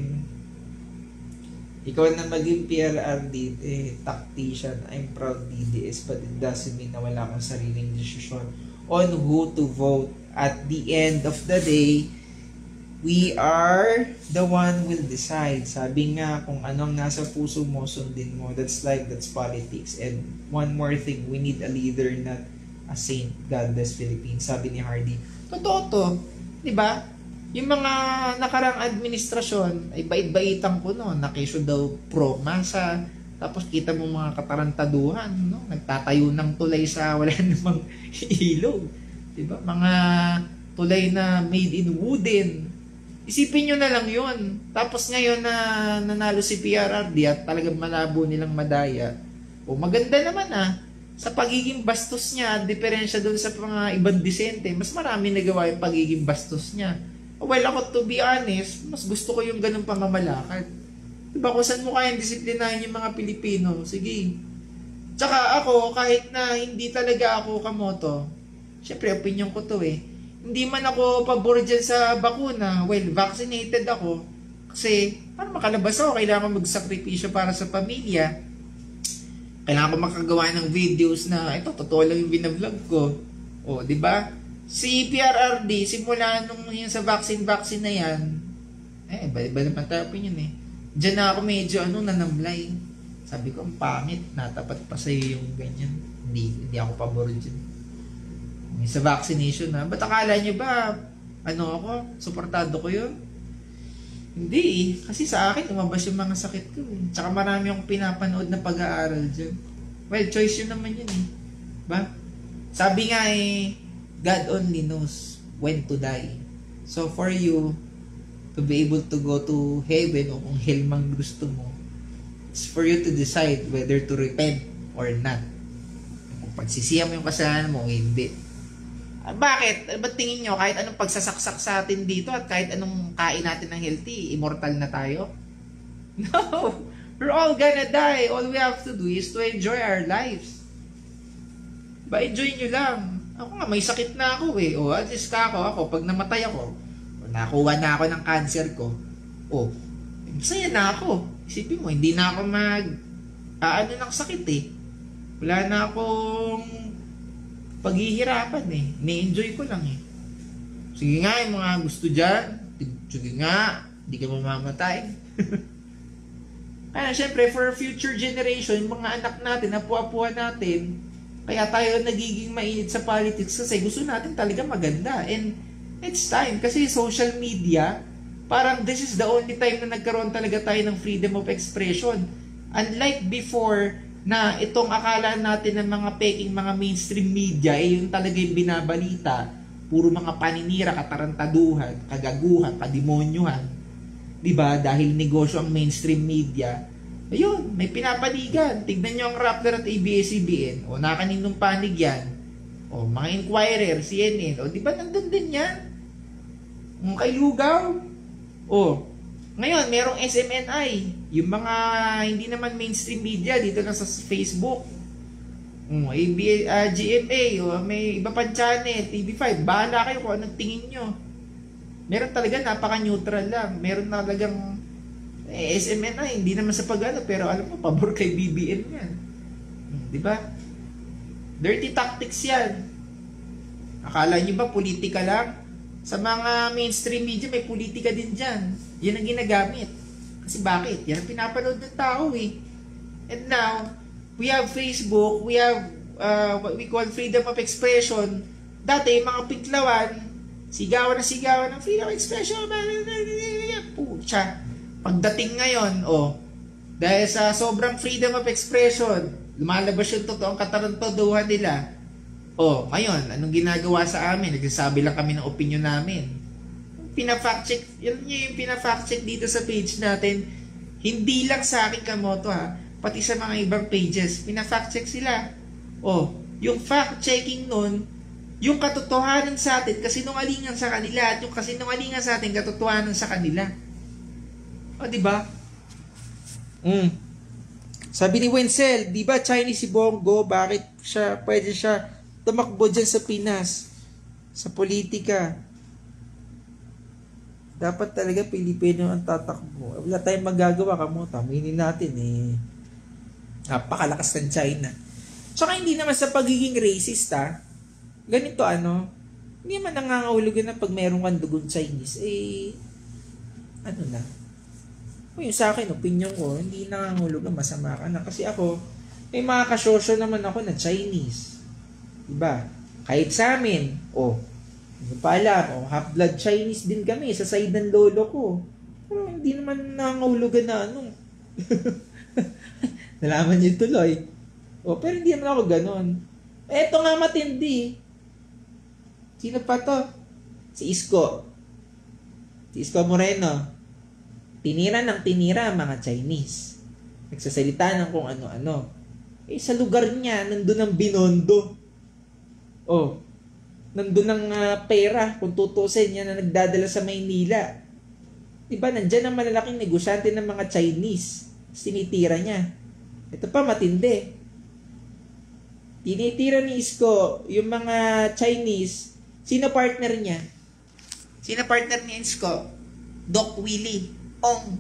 Ikaw na maging PRRD, tactician. I'm proud DDS, but it doesn't mean na wala kang sariling desisyon on who to vote. At the end of the day, we are the one will decide. Sabi nga, kung anong nasa puso mo, sundin mo. That's life, that's politics. And one more thing, we need a leader, not a saint. God bless Philippines. Sabi ni Hardy. Totoo to. Diba? Yung mga nakarang administrasyon, ay bait-baitan ko no. Nakisyo daw pro-masa. Tapos kita mo mga katarantaduhan, no? Nagtatayo ng tulay sa wala namang ilog. Diba? Mga tulay na made in wooden. Isipin nyo na lang yun. Tapos ngayon na nanalo si PRRD at talagang malabo nilang madaya. Maganda naman sa pagiging bastos niya, diferensya doon sa mga ibang disente, mas marami nagawa yung pagiging bastos niya. Well, ako to be honest, mas gusto ko yung ganung pamamalakad. Diba kung saan mo kayang disiplinahin yung mga Pilipino, sige. Tsaka ako, kahit na hindi talaga ako kamoto, syempre opinion ko to hindi man ako pabor dyan sa bakuna. Well, vaccinated ako. Kasi, para makalabas ako, kailangan magsakripisyo para sa pamilya. Kailangan ko makagawa ng videos na, ito, totoo lang yung binavlog ko. Di ba? Si PRRD, simula nung yung sa vaccine na yan, iba naman tayo opinion Diyan na ako medyo nanamlay. Sabi ko, ang pangit, natapat pa sa'yo yung ganyan. Hindi ako pabor dyan. Sa vaccination ba't akala nyo ba, ako, suportado ko yun? Hindi kasi sa akin, umabas yung mga sakit ko Tsaka marami akong pinapanood na pag-aaral dyan. Well, choice yun naman yun Ba? Sabi nga God only knows when to die. So for you to be able to go to heaven o kung hell mang gusto mo, it's for you to decide whether to repent or not. Kung pagsisiya mo yung kasalanan mo, hindi. Bakit? Ba't tingin nyo, kahit anong pagsasaksak sa atin dito at kahit anong kain natin ng healthy, immortal na tayo? No! We're all gonna die. All we have to do is to enjoy our lives. Enjoy nyo lang. Ako nga, may sakit na ako at least ako, pag namatay ako, nakuha na ako ng cancer ko, masaya na ako. Isipin mo, hindi na ako ano ng sakit eh. Wala na akong paghihirapan eh. Ni-enjoy ko lang eh. Sige nga, yung mga gusto dyan, sige nga, hindi ka mamamatay. Kaya syempre, for future generation, yung mga anak natin, apu-apuha natin, kaya tayo nagiging mainit sa politics kasi gusto natin talaga maganda. And it's time kasi social media, parang this is the only time na nagkaroon talaga tayo ng freedom of expression. Unlike before, na itong akala natin ng mga peking mga mainstream media, yun talaga yung binabalita, puro mga paninira, katarantaduhan, kagaguhan, kademonyuhan. Diba? Dahil negosyo ang mainstream media, ayun, may pinapanigan. Tignan nyo ang Rappler at ABS-CBN. O nakaninong panig yan. O mga Inquirer, CNN. O di ba nandun din yan? Kay Lugaw. O, ngayon, merong SMNI. Yung mga hindi naman mainstream media dito lang sa Facebook. GMA. O may iba pang channel. TV5. Bahala kayo kung anong tingin nyo. Meron talaga napaka-neutral lang. Meron talagang SMNI, hindi naman sa pag-ano, pero alam mo, pabor kay BBM yan. Di ba? Dirty tactics yan. Akala nyo ba politika lang? Sa mga mainstream media, may politika din dyan. Yan ang ginagamit. Kasi bakit? Yan ang pinapanood ng tao eh. And now, we have Facebook, we have what we call freedom of expression. Dati, mga piklawan, sigawan ng freedom of expression. Pucha. Pagdating ngayon, dahil sa sobrang freedom of expression, lumalabas yung totoong katarantaduhan nila. Ngayon, anong ginagawa sa amin? Nagsasabi lang kami ng opinion namin. Pina-fact check, yun yung pina-fact check dito sa page natin. Hindi lang sa akin kamoto ha, pati sa mga ibang pages, pina-fact check sila. Yung fact checking nun, yung katotohanan sa atin, kasinungalingan sa kanila, at yung kasinungalingan sa atin, katotohanan sa kanila. Di ba? Sabi ni Wenzel, di ba Chinese si Bongo, bakit pwede siya tumakbo dyan sa Pinas, sa politika? Dapat talaga Pilipino ang tatakbo. Wala tayong magagawa, taminin natin eh. Napakalakas ng China. Tsaka hindi naman sa pagiging racist ganito hindi naman nangangahulugan na pag meron kang dugong Chinese, yung sa akin, opinion ko, hindi nangangahulugan masama ka na. Kasi ako, may mga kasosyo naman ako na Chinese. Diba? Kahit sa amin, hindi pa alam, half-blood Chinese din kami sa side ng lolo ko. Pero hindi naman nangangahulugan na nalaman niyo tuloy. Pero hindi naman ako ganon. Eto nga matindi. Sino pa to? Si Isko. Si Isko Moreno. Tinira ng tinira mga Chinese. Nagsasalita ng kung ano-ano. Sa lugar niya, nandun ang binondo. Nandun ang pera, kung tutusin niya na nagdadala sa Maynila. Diba, nandyan ang malalaking negosyante ng mga Chinese. Sinitira niya. Ito pa, matindi. Tinitira ni Isko yung mga Chinese. Sino partner niya? Sino partner ni Isko? Doc Willie Ong.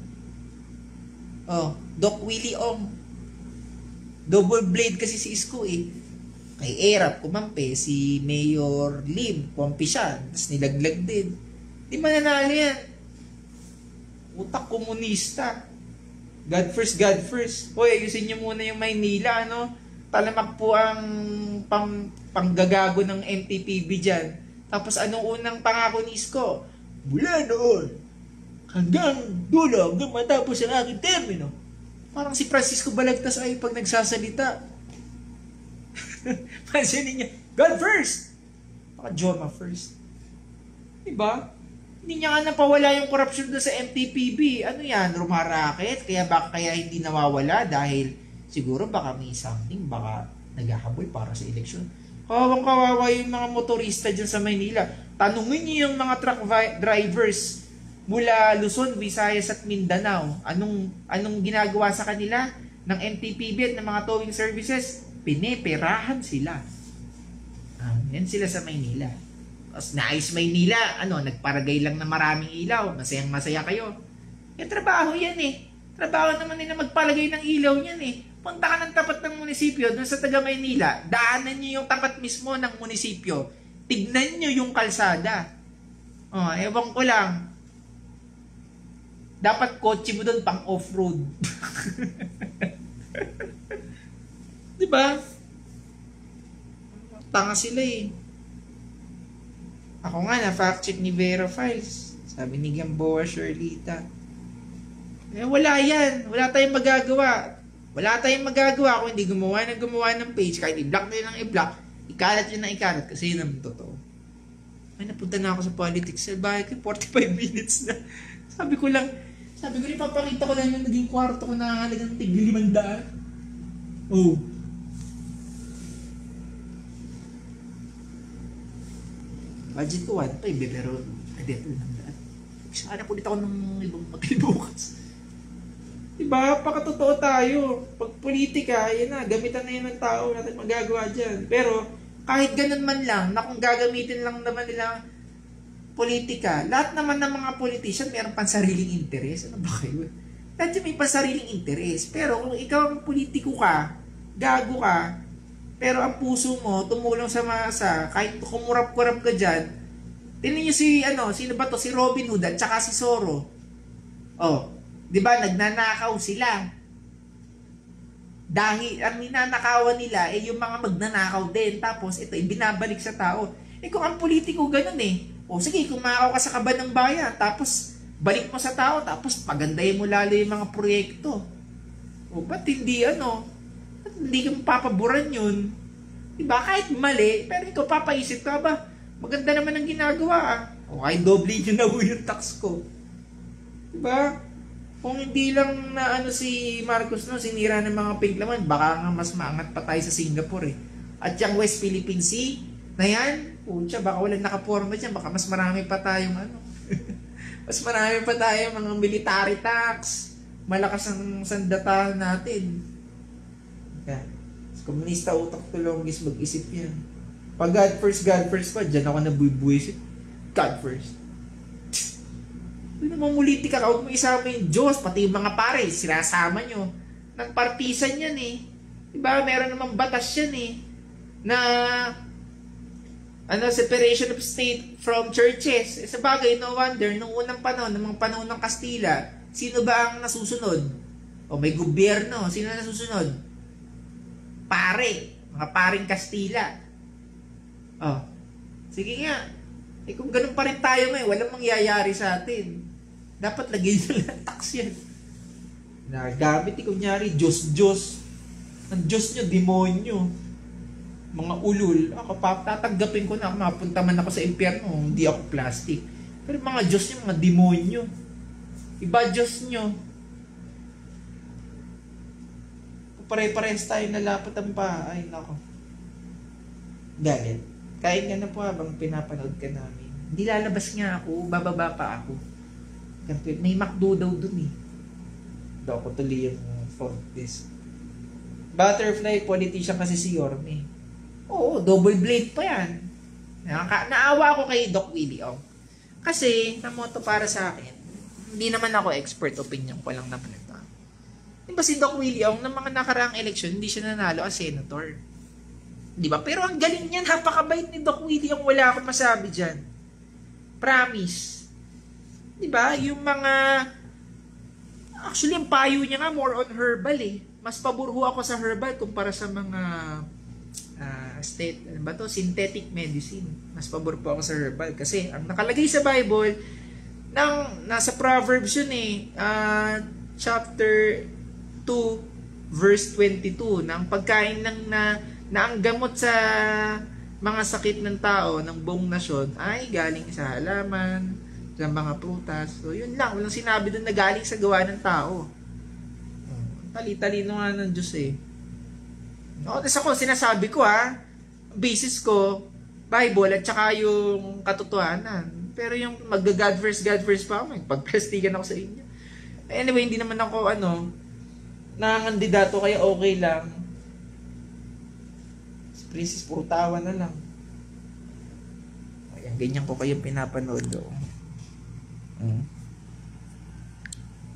Doc Willie Ong. Double blade kasi si Isko eh. Kay Erap kumampi, si Mayor Lim, kumampi siya, tapos nilaglag din. Di mananalo yan. Utak komunista. God first, God first. Ayusin niyo muna yung Maynila, Talamak po ang panggagago ng MTPB dyan. Tapos anong unang pangako ni Isko? Mula noon, hanggang dulo, hanggang matapos ang aking termino. Parang si Francisco Balagtas ay pag nagsasalita. Pansinin niya, God first! Baka Joma first. Diba? Hindi niya nga napawala yung korupsyon doon sa MTPB. Ano yan? Rumaraket? Kaya hindi nawawala dahil siguro baka may something, baka naghahabol para sa eleksyon. Kawawang-kawawa yung mga motorista dyan sa Maynila. Tanungin niyo yung mga truck drivers mula Luzon, Visayas at Mindanao. Anong ginagawa sa kanila ng MTPB at ng mga towing services? Pineperahan sila. Yan sila sa Maynila. Tapos nais Maynila, nagparagay lang na maraming ilaw. Masayang masaya kayo. Eh, trabaho yan eh. Trabaho naman nila magpalagay ng ilaw niyan eh. Punta ka ng tapat ng munisipyo, dun sa taga Maynila, daanan nyo yung tapat mismo ng munisipyo. Tignan nyo yung kalsada. Oh, ewan ko lang. Dapat kotse mo dun pang off-road. Diba? Tanga sila eh. Ako nga, na-fact check ni Vera Files. Sabi ni Gamboa Shirlita. Eh, wala yan. Wala tayong magagawa. Wala tayong magagawa kung hindi gumawa ng page. Kahit i-block na yun ng i-block, ikalat yun ng ikalat kasi yun ang totoo. Ay, napunta na ako sa politics. Bakit 45 minutes na. Sabi ko, ipapakita ko lang yung naging kwarto ko na halagang tigil 500. Oh. Budget ko 1.5 pero adeto lang daan. Sana po dito ako ng ibang hotel bukas. Diba? Pakatotoo tayo. Pag politika, yan na. Gamitan na yun ng tao natin magagawa dyan. Pero kahit ganun man lang, na kung gagamitin lang naman nila politika, lahat naman ng mga politician mayroon pang sariling interes. Ano ba kayo? Lahat yung may pansariling interes. Pero kung ikaw ang politiko ka, gago ka, pero ang puso mo, tumulong sa masa, kahit kumurap-kurap ka dyan, tingnan nyo sino ba to? Si Robin Hood at saka si Soro. Oh, di ba nagnanakaw sila. Dahil ang ninanakawan nila, yung mga magnanakaw din. Tapos ito, ibinabalik sa tao. Kung ang politiko ganun o sige, kumakaw ka sa kaban ng bayan, tapos balik mo sa tao, tapos pagandahin mo lalo yung mga proyekto. O ba't hindi hindi ka mapapaboran yun. Diba? Kahit mali, pero ikaw papaisip ka ba, maganda naman ang ginagawa O kahit doble yun na yung tax ko. Diba? Kung hindi lang na si Marcos sinira ng mga piglaman, baka nga mas maangat pa tayo sa Singapore eh. At yung West Philippine Sea, na yan, pucha, baka walang nakaporma dyan, baka mas marami pa tayong mas marami pa tayong mga military tax, malakas ang sandata natin. Yan. Komunista utak tulonggis mag-isip yan. Pag God first pa, dyan ako nabubuisit. God first. Ano mamuliti ka, huwag mo isama yung Diyos, pati yung mga pare, sinasama nyo. Nang partisan yan eh. Diba, meron namang batas yan eh. Na, separation of state from churches. Sa bagay, no wonder, nung unang panahon, ng mga panahon ng Kastila, sino ba ang nasusunod? O may gobyerno, sino na nasusunod? Pare, mga paring Kastila. Oh, sige nga. Kung ganun pa rin tayo ngayon, walang mangyayari sa atin. Dapat lagay nyo lang tax yan. Nagamit kunyari, Diyos. Ang Diyos nyo, demonyo. Mga ulul. Ako pa, tatanggapin ko na. Mapunta man ako sa impyerno, hindi ako plastic. Pero mga Diyos nyo, mga demonyo. Iba Diyos nyo. Pare-pares tayo nalapat ang pa. Ay, nako. Galit. Kain ka na po habang pinapanood ka namin. Hindi lalabas nga ako, bababa pa ako. May McDo daw dun eh. Daw ko tuloy yung front desk. Butterfly politician kasi si Yorme. Oo, double blade pa yan. Naawa ako kay Doc Willie Kasi, namoto para sa akin, hindi naman ako expert, opinion ko lang naman ito. Diba si Doc Willie ng mga nakaraang eleksyon, hindi siya nanalo as senator. Diba? Pero ang galing niyan, napakabait ni Doc Willie wala akong masabi dyan. Promise. Diba? Yung mga... Actually, ang payo niya nga more on herbal eh. Mas paborho ako sa herbal kumpara sa mga synthetic medicine. Mas pabor po ako sa herbal kasi ang nakalagay sa Bible nasa Proverbs yun chapter 2 verse 22 ng pagkain na ang gamot sa mga sakit ng tao ng buong nasyon ay galing sa halaman, sa mga prutas. So yun lang, walang sinabi doon na galing sa gawa ng tao. Tali-talino nga ng Diyos eh. Tapos ako, sinasabi ko basis ko, Bible at saka yung katotohanan. Pero yung mag-God first pa ako, pagplastikan ako sa inyo. Anyway, hindi naman ako nangandidato kaya okay lang. Si Princess, puro tawa na lang. Ayan, ganyan ko kayo pinapanood.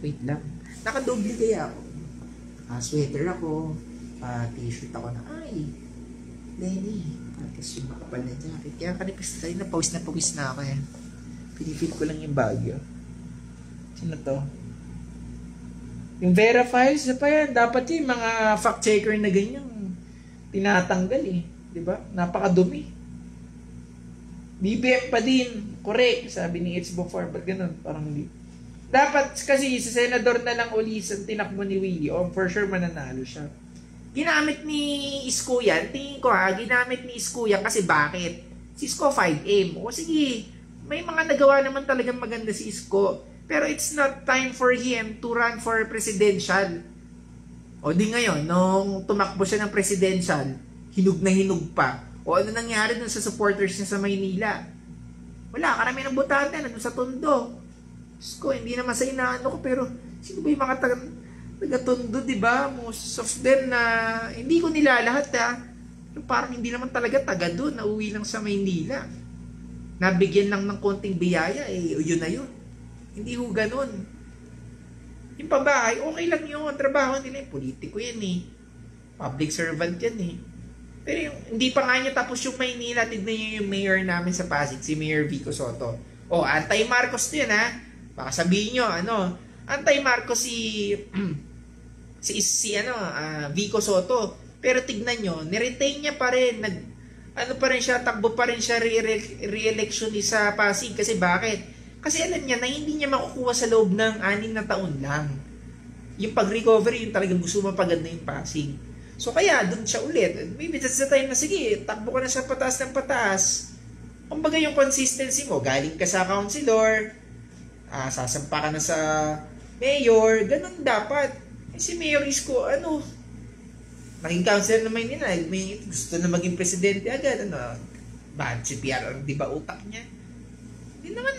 Wait lang. Nakadoble kaya ako. Sweater ako. T-shirt ako na, ay, Lenny. Tapos yung makapal na jacket. Kaya kanipis na pawis na ako yan. Pinipil ko lang yung Baguio. Sino to? Yung Vera Files, pa yan. Dapat yung mga fact-checker na ganyan, tinatanggal eh. Diba? Napakadumi. BBM pa din. Correct. Sabi ni Itzbo Farm. Ba't ganun? Parang hindi. Dapat kasi sa senador na lang ulis ang tinakbo ni Willie. For sure mananalo siya. Ginamit ni Isko yan. Tingin ko ginamit ni Isko yan kasi bakit? Si Isko 5M. O sige, may mga nagawa naman talagang maganda si Isko. Pero it's not time for him to run for presidential. O di ngayon, nung tumakbo siya ng presidential, hinug na hinug pa. O ano nangyari dun sa supporters niya sa Maynila? Wala, karami ng butante na dun sa Tondo. Isko, hindi naman sa inaano ko, pero sino ba yung mga taga-Tondo, diba? Most of them na, hindi ko nilalahat parang hindi naman talaga taga doon, nauwi lang sa Maynila. Nabigyan lang ng konting biyaya, yun na yun. Hindi ho ganun. Yung pabahay, okay lang yun. Trabaho nila, politiko yan public servant yan Pero yung, hindi pa nga niya tapos yung Maynila, tignan niyo yung mayor namin sa Pasig, si Mayor Vico Soto. Anti-Marcos to yun Baka sabihin nyo, anti-Marcos si Vico Soto. Pero tignan nyo, niretain niya pa rin, takbo pa rin siya re-election sa Pasig. Kasi bakit? Kasi alam niya na hindi niya makukuha sa loob ng 6 na taon lang. Yung pag-recovery, yung talagang gusto mapaganda yung Pasig. So kaya, doon siya ulit. Maybe that's the time na, sige, takbo ka na sa pataas ng pataas. Kumbaga yung consistency mo, galing ka sa councilor, sasampa ka na sa mayor, ganun dapat. Si Mayor Isko, naging councilor na Maynila, may gusto na maging presidente agad, bad si PR, di ba utak niya? Hindi naman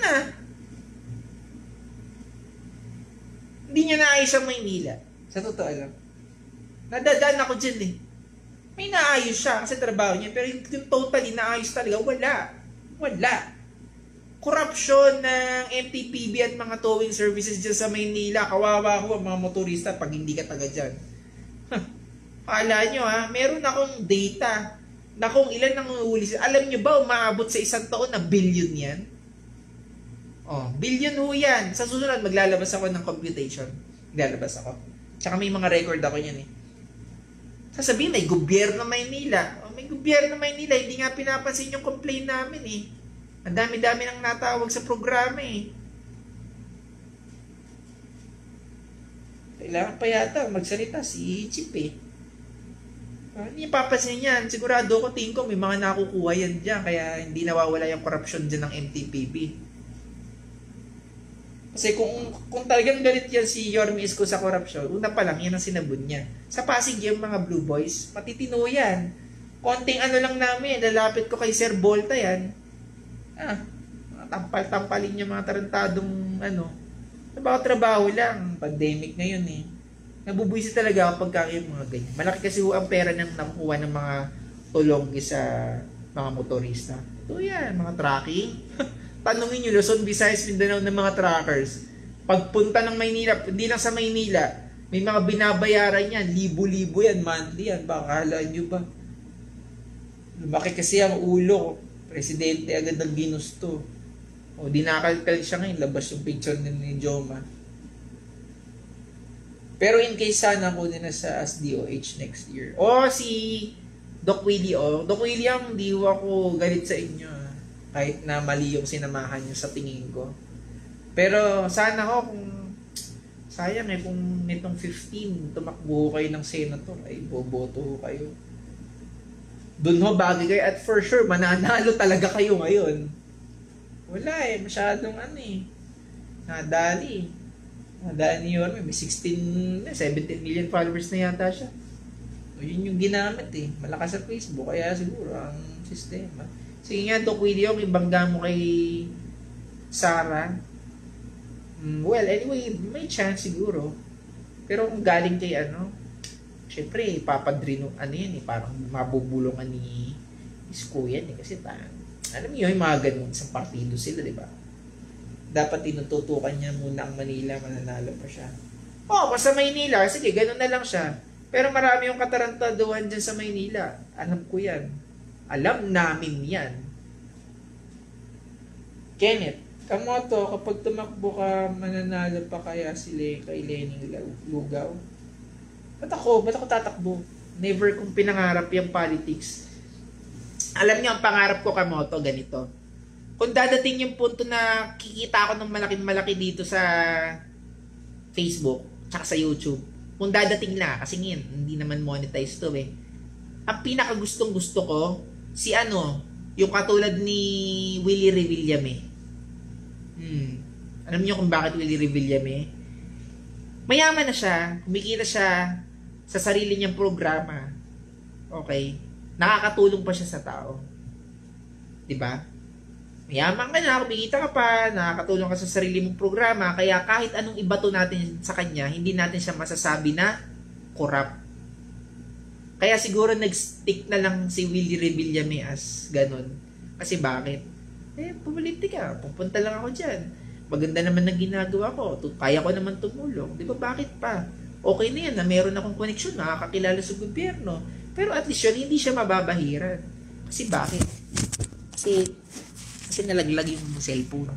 Hindi niya naayos ang Maynila. Sa totoo lang. Nadadaan ako dyan May naayos siya kasi trabaho niya, pero yung totally naayos talaga, wala. Corruption ng MTPB at mga towing services dyan sa Maynila. Kawawa ko ang mga motorista pag hindi ka taga dyan. Akala nyo meron akong data na kung ilan ang uhuli. Alam nyo ba, umaabot sa isang taon na billion yan? Billion ho yan. Sa susunod, maglalabas ako ng computation. Maglalabas ako. Tsaka may mga record ako yan Sasabihin, may gobyerno Maynila. May gobyerno Maynila, hindi nga pinapansin yung complaint namin Ang dami-dami nang natawag sa programa Kailangan pa yata magsalita si Chip Hindi papansin yan. Sigurado ko, tingin ko, may mga nakukuha yan dyan. Kaya hindi nawawala yung corruption dyan ng MTPB. Kasi kung talagang galit yan si Yorme Isko sa corruption, una pa lang, yan ang sinabon niya. Sa Pasig yung mga Blue Boys, matitino yan. Konting lang namin, lalapit ko kay Sir Volta yan. Tampal-tampalin niya mga tarantadong trabaho lang. Pandemic ngayon Nabubuisi talaga ako pagka yung mga ganyan. Malaki kasi ang pera ng nakuha ng mga tulong sa mga motorista. Ito yan, mga tracking. Tanungin nyo, Luzon, Visayas, Mindanao ng mga trackers. Pagpunta ng Maynila, hindi lang sa Maynila, may mga binabayaran yan, libo-libo yan, monthly yan. Baka halaan nyo ba? Lumaki kasi ang ulo. Presidente agad ang ginusto. Dinakalkal siya ngayon, labas yung picture ni Joma. Pero in case sana kunin na sa SDOH next year. Si Doc Willie Doc Willie, hindi ako galit sa inyo. Kahit na mali yung sinamahan nyo sa tingin ko. Pero sana kung sayang kung nitong 15 tumakbo kayo ng senator, ay boboto kayo. Doon bagay kayo at for sure mananalo talaga kayo ngayon. Wala masyadong nadali. Nadali ni Yorme, may 17 million followers na yata siya. Yun yung ginamit malakas sa Facebook, kaya siguro ang sistema. Sige nga, Doc Willie, ibangga mo kay Sarah. Well, anyway, may chance siguro. Pero kung galing kay syempre, papadrino, parang mabubulungan ni Isko yan kasi parang, alam niyo, yung mga ganun sa partido sila, di ba? dapat tinututukan niya muna ang Manila, mananalo pa siya. Oh, basta Maynila, sige, ganun na lang siya. Pero marami yung katarantaduhan dyan sa Maynila. Alam ko yan. Alam namin yan. Kenneth, kamoto, kapag tumakbo ka, mananalo pa kaya sila kay Lening Lugaw? Ba't ako tatakbo? Never kong pinangarap yung politics. Alam niyo, ang pangarap ko, kamoto, ganito. Kung dadating yung punto na kikita ako ng malaking-malaki dito sa Facebook, tsaka sa YouTube, kung dadating na, kasi ngayon, hindi naman monetize to eh. Ang pinakagustong gusto ko, si yung katulad ni Willie Revillame. Alam niyo kung bakit Willie Revillame? Mayaman na siya, kumikita siya sa sarili niyang programa. Okay? Nakakatulong pa siya sa tao. 'Di ba? Mayaman ka na, kumikita ka pa, nakakatulong ka sa sarili mong programa, kaya kahit anong ibato natin sa kanya, hindi natin siya masasabi na corrupt. Kaya siguro nag-stick na lang si Willie Revillame as ganun. Kasi bakit? Pupolitika, pupunta lang ako dyan. Maganda naman ang ginagawa ko. Kaya ko naman tumulong. Di ba, bakit pa? Okay na yan na meron akong koneksyon, nakakakilala sa gobyerno. Pero at least yun, hindi siya mababahiran. Kasi bakit? Kasi nalaglag yung cellphone.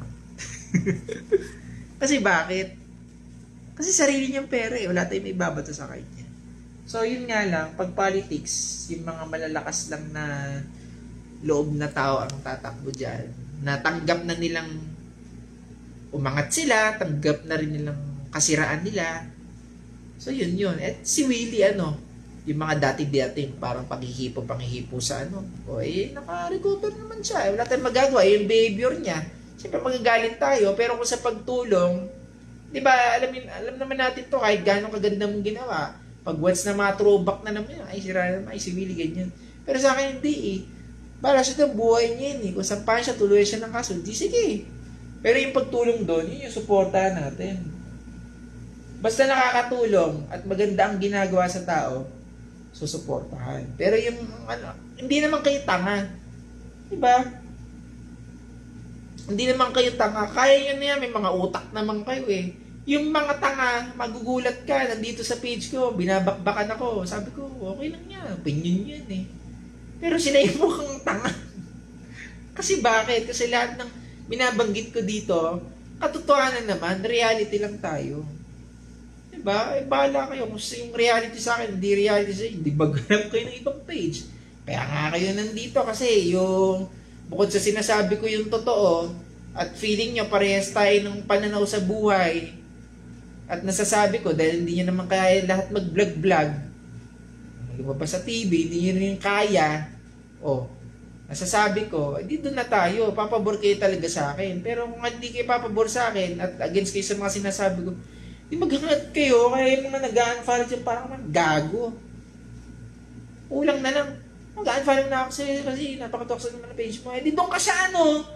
Kasi bakit? Kasi sarili niyang pera eh. Wala tayong may babato sa kanya. So, yun nga lang, pag politics, yung mga malalakas lang na loob na tao ang tatakbo dyan, na tanggap na nilang umangat sila, tanggap na rin nilang kasiraan nila. So, yun. At si Willie, yung mga dati-dating parang panghihipo sa naka-recover naman siya. Wala tayong magagawa. Yung behavior niya, siyempre magagalit tayo, pero kung sa pagtulong, di ba, alam naman natin to, kahit gano'ng kaganda mong ginawa, pag once na mga throwback na naman, sira naman, si Willie, ganyan. Pero sa akin, hindi eh. Para siya daw, buhay niya yun eh. Kung sampahan siya, tuloy siya ng kaso, di sige. Pero yung pagtulong doon, yun yung suportahan natin. Basta nakakatulong at maganda ang ginagawa sa tao, susuportahan. Pero yung, hindi naman kayo tanga. Diba? Hindi naman kayo tanga. Kaya yun na yan, may mga utak naman kayo eh. Yung mga tanga, magugulat ka, nandito sa page ko, binabakbakan ako. Sabi ko, okay lang yan, opinion yan eh. Pero sila yung mukhang tanga. Kasi bakit? Kasi lahat ng binabanggit ko dito, katotohanan naman, reality lang tayo. Diba? Bahala kayo. Kung yung reality sa akin, hindi reality sa inyo, hindi maghanap kayo ng ibang page. Kaya nga kayo nandito kasi yung, bukod sa sinasabi ko yung totoo, at feeling nyo parehas tayo ng pananaw sa buhay, at nasasabi ko, dahil hindi nyo naman kaya lahat mag-vlog-vlog, lumabas sa TV, hindi nyo rin kaya, nasasabi ko, doon na tayo, papabor kayo talaga sa akin. Pero kung hindi kayo papabor sa akin, at against kayo sa mga sinasabi ko, di maghangat kayo, kaya yung mga nag-unfollow dyan, parang gago. Ulang na lang, mag-unfollow na ako kasi napakatoksa naman na page mo. Di doon ka sa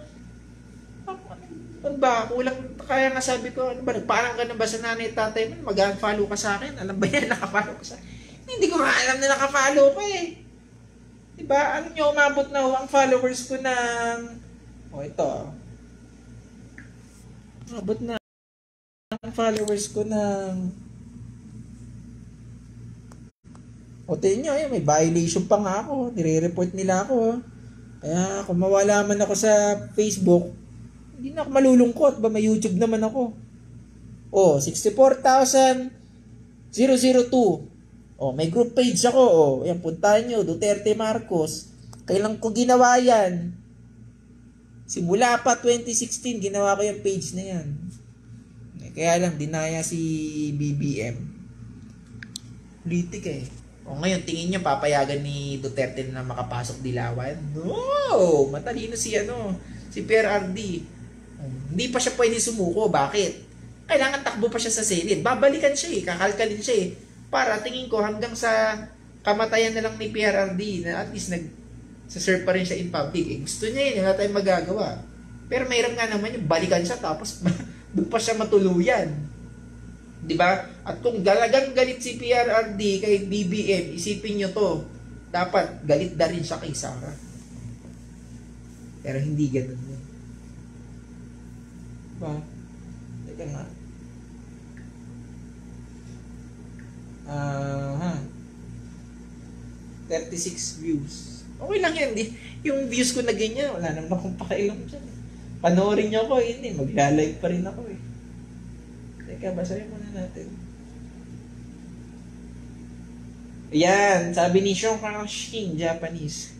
ano ba, kulang, kaya nga sabi ko, nagparang ka na ba sa nanay at tatay mo, mag-unfollow ka sa akin, alam ba yan, nakafollow ka sa akin? Hindi ko nga alam na nakafollow ka eh. Diba, ano nyo, umabot na ang followers ko ng, ito, umabot na ang followers ko ng, tingnan nyo, may violation pa nga ako, nire-report nila ako. Kaya kung mawala man ako sa Facebook, hindi na ako malulungkot. May YouTube naman ako. 64,002. May group page ako. Yan, puntahan nyo. Duterte Marcos. Kailan ko ginawa yan? Simula pa 2016, ginawa ko yung page na yan. Kaya lang, dinaya si BBM. Politik eh. Ngayon, tingin nyo, papayagan ni Duterte na makapasok Dilawan? No! Matalino si PRRD. Hindi pa siya pwede sumuko. Bakit? Kailangan takbo pa siya sa Senate. Babalikan siya eh. Kakalkalin siya eh. Para tingin ko hanggang sa kamatayan na lang ni PRRD na at least nag-serve pa rin siya in public. Gusto niya yun. Wala tayong magagawa. Pero mayroon nga naman yung balikan siya tapos doon pa siya matuluyan. Diba? At kung galagang galit si PRRD kay BBM, isipin nyo to. Dapat galit na rin siya kay Sara. Pero hindi ganun yun. Diba? Ito nga. 36 views. Okay lang yan. Yung views ko na ganyan, wala naman akong pakailang dyan. Panoorin niyo ako, hindi. Magla-live pa rin ako eh. Teka, basahin muna natin. Ayan, sabi ni Sean Kang-shin, Japanese.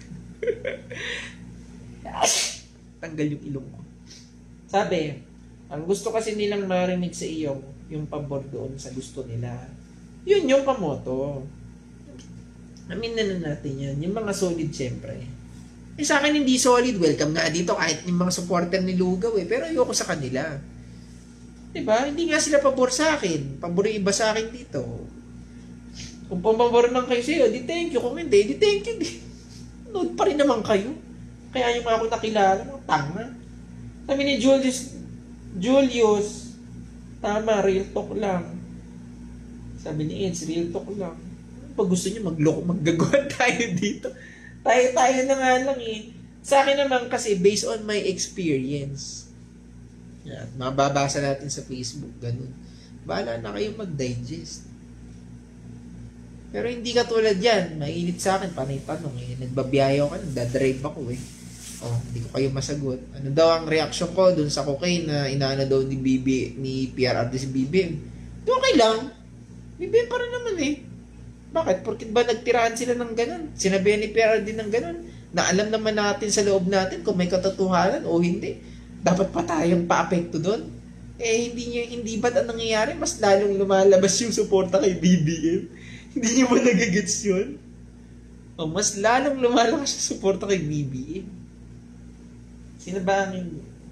Tanggal yung ilong ko. Sabi, ang gusto kasi nilang marinig sa iyo, yung pabor doon sa gusto nila. Yun yung kamoto. Aminin na natin yan. Yung mga solid, syempre. Eh sa akin hindi solid. Welcome nga dito kahit yung mga supporter ni Lugaw eh. Pero ayoko sa kanila. Diba? Hindi nga sila pabor sa akin. Pabor yung iba sa akin dito. Kung pabor lang kayo sa'yo, di thank you. Kung hindi, di thank you. Nood pa rin naman kayo. Kaya yung mga ako nakilala, mga tanga. Sabi ni Julius, tama, real talk lang. Sabi ni Eds, real talk lang. Pag gusto nyo, maggagawa tayo dito. Tayo na nga lang eh. Sa akin naman kasi, based on my experience. Yan, mababasa natin sa Facebook, ganun. Bahala na kayo mag-digest. Pero hindi katulad yan. Mainit sa akin, panay tanong eh. Nagbabiyahe ako, nagdadrive ako eh. Oh, hindi ko kayo masagot. Ano daw ang reaction ko dun sa cocaine na inaano daw ni PRRD si BBM? Okay lang. BBM pa rin naman eh. Bakit? Porque ba nagtirahan sila ng ganun? Sinabihan ni PRRD ng ganun? Na alam naman natin sa loob natin kung may katotohanan o hindi. Dapat pa tayong pa-apekto doon? Eh, hindi ba't ang nangyayari? Mas lalong lumalabas yung suporta kay BBM. Hindi nyo ba nagigets yun? O, mas lalong lumalabas yung suporta kay BBM. Sino ba ang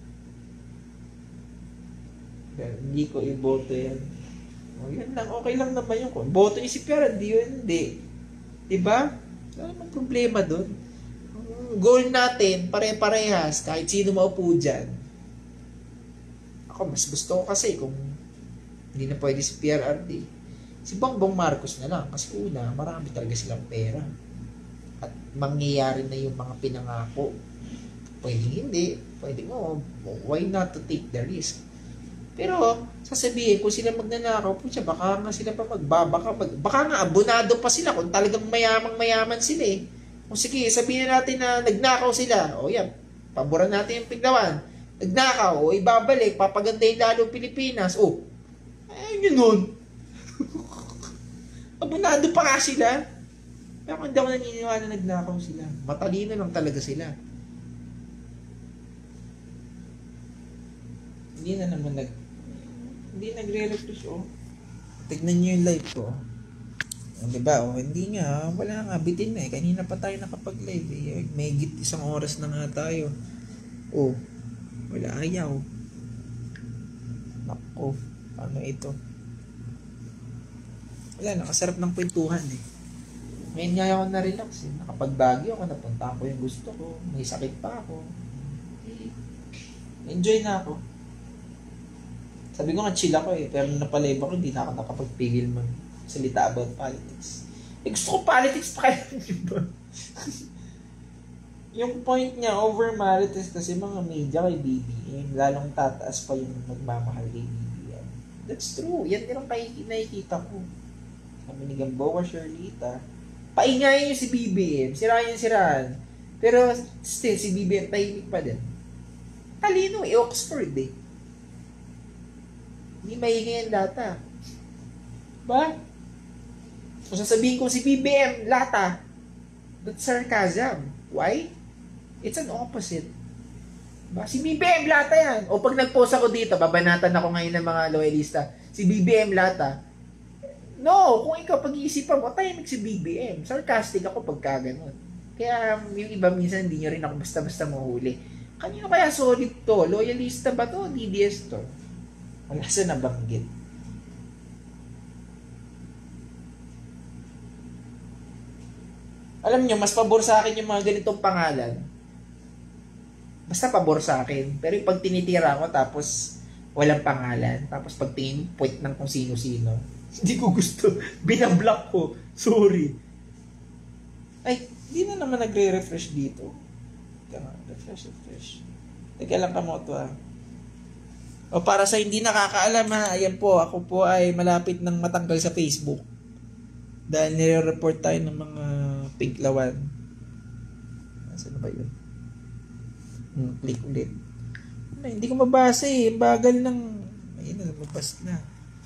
hindi ko iboto yan? O, yan lang. Okay lang naman yun. Kung boto niya si PRRD, yun hindi. Diba? Wala namang problema doon. Ang goal natin, pare-parehas, kahit sino maupo dyan. Ako, mas gusto ko kasi kung hindi na pwede si PRRD. Si Bongbong Marcos na lang. Kasi una, marami talaga silang pera. At mangyayari na yung mga pinangako. Pwede hindi. Pwede mo. Why not to take the risk? Pero, sasabihin, kung sila magnanakaw po siya, baka nga sila pa baka nga abonado pa sila kung talagang mayamang-mayaman sila eh. Kung sige, sabihin natin na nagnakaw sila. O yan, paboran natin yung Piglawan. Nagnakaw, o ibabalik, papagandahin lalo Pilipinas. O, ayun yun nun. Abonado pa nga sila. Pero kung hindi ako naniniwala na nagnakaw sila, matalino lang talaga sila. Hindi na naman hindi nagre-refresh oh. Tignan niyo yung live ko. Oh, diba? Oh, hindi nga, wala nga, bitin na eh. Kanina pa tayo nakapag-live eh. May git 1 oras na nga tayo. Oh, wala ayaw. Nako, ano ito? Wala, nakasarap ng kwentuhan eh. Ngayon nga ako na-relax eh. Nakapagbagyo ako, napunta ko yung gusto ko. May sakit pa ako. Enjoy na ako. Sabi ko nga chill ako eh, pero napalive ako, hindi na ako nakapagpigil magsalita about politics. Eh gusto ko politics pa kayo, diba? Yung point niya, over politics kasi mga media kay BBM, lalong tataas pa yung magmamahal kay BBM. That's true, yan din ang nakikita ko. Sabi ni Gamboa, Shirlita, paingayin yung si BBM, sirahan. Pero still, si BBM tahimik pa din. Talino eh, Oxford eh. Hindi maingay ang lata. Ba? Kung sasabihin ko si BBM, lata, that's sarcasm. Why? It's an opposite. Ba? Si BBM, lata yan. O pag nag-post ako dito, babanatan ako ngayon ng mga loyalista, si BBM, lata. No, kung ikaw pag-iisipan mo, tahimik si BBM. Sarcastic ako pagka ganun. Kaya yung iba minsan hindi nyo rin ako basta-basta mahuli. Kanino kaya solid to? Loyalista ba to? DDS to? Wala sa nabanggit. Alam nyo, mas pabor sa akin yung mga ganitong pangalan. Basta pabor sa akin. Pero yung pag tinitira ko tapos walang pangalan, tapos pag tingin point ng kung sino-sino, hindi ko gusto. Binablock ko. Sorry. Ay, hindi na naman nagre-refresh dito. Refresh. Teka lang kamoto ah. O para sa hindi nakakaalam ha, ayan po, ako po ay malapit ng matanggal sa Facebook. Dahil nire-report tayo ng mga pinklawan. Saan ba yun? Click ulit. Hindi ko mabasa eh. Bagal ng... Ayun na, lumabas na.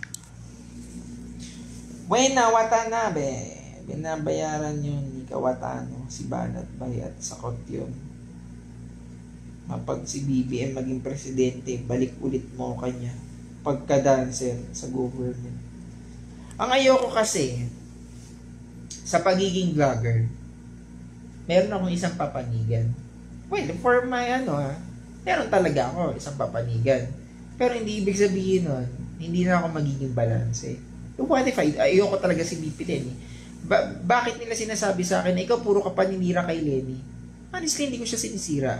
Buena Watanabe. Binabayaran yun ni Kawatano, si Banat Bay at Sakot yun. Mapag si BBM maging presidente, balik ulit mo kanya pagka-dancer sa government. Ang ayoko kasi sa pagiging vlogger, meron akong isang papanigan. Well, for my meron talaga ako isang papanigan. Pero hindi ibig sabihin nun, hindi na ako magiging balance. What if ayoko talaga si BP Lenny? Bakit nila sinasabi sa akin na ikaw puro ka paninira kay Lenny? Honestly, hindi ko siya sinisira.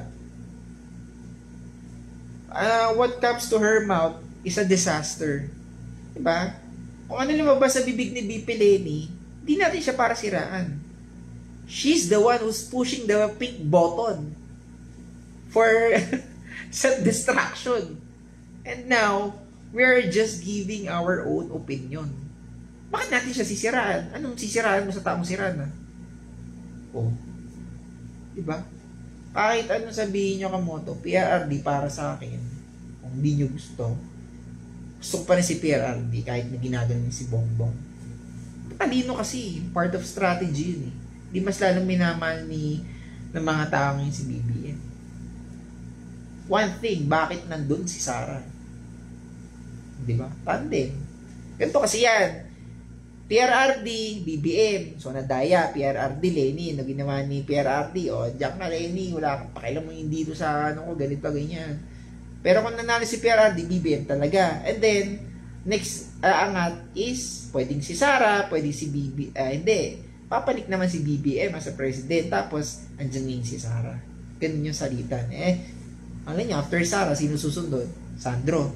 What comes to her mouth is a disaster. Diba? Kung ano lumabas sa bibig ni BP Lenny, hindi natin siya para siraan. She's the one who's pushing the pink button for self-destruction. And now, we're just giving our own opinion. Bakit natin siya sisiraan? Anong sisiraan mo sa taong siraan? Diba? Kahit anong sabihin nyo Kamoto, PRRD para sa akin, kung hindi nyo gusto ko pa rin si PRRD kahit na ginagano si Bongbong. Talino kasi, part of strategy yun eh. Di mas lalong minamahal ng mga tao ngayon si BBM. One thing, bakit nandun si Sara? Diba? Tandem. Ganito kasi yan. PRRD, BBM. So, nadaya, PRRD, Lenny. No, ginawa ni PRRD. O, diyan ka, Lenny. Wala kang pakialam mo hindi doon sa ganito, ganyan. Pero kung nanalo si PRRD, BBM talaga. And then, next angat is, pwedeng si Sara, pwedeng si hindi. Papanik naman si BBM as a president. Tapos, andyan yung si Sara. Ganun yung salitan. Alam niya, after Sara, sino susundod? Sandro.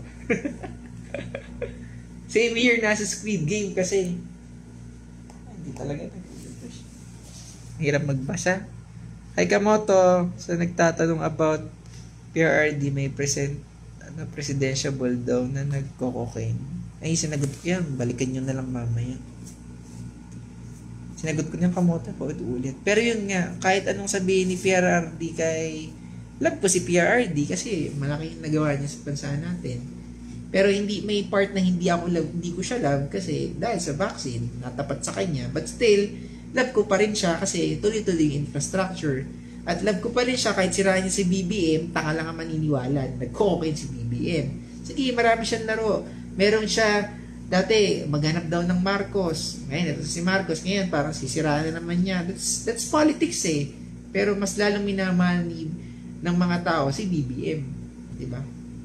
Same year, nasa Squid Game kasi. Hindi talaga ito. Hirap magbasa. Hi Kamoto, so nagtatanong about PRRD may presidential daw na nagko-cocaine. Ay, sinagot ko yan. Balikan nyo na lang mamaya. Sinagot ko niyan Kamoto pa ulit. Pero yun nga, kahit anong sabihin ni PRRD kay love ko si PRRD kasi malaki yung nagawa niya sa bansa natin. Pero may part na hindi ko siya love kasi dahil sa vaccine, natapat sa kanya. But still, love ko pa rin siya kasi tuloy-tuloy yung infrastructure. At love ko pa rin siya kahit sirahan niya si BBM, tanga lang ang maniniwala. Nagko-cocaine si BBM. Sige, marami siyang laro. Meron siya, dati, maghanap daw ng Marcos. Ngayon, ito si Marcos. Ngayon, parang sisiraan na naman niya. That's politics eh. Pero mas lalong minamahal ng mga tao si BBM. Diba?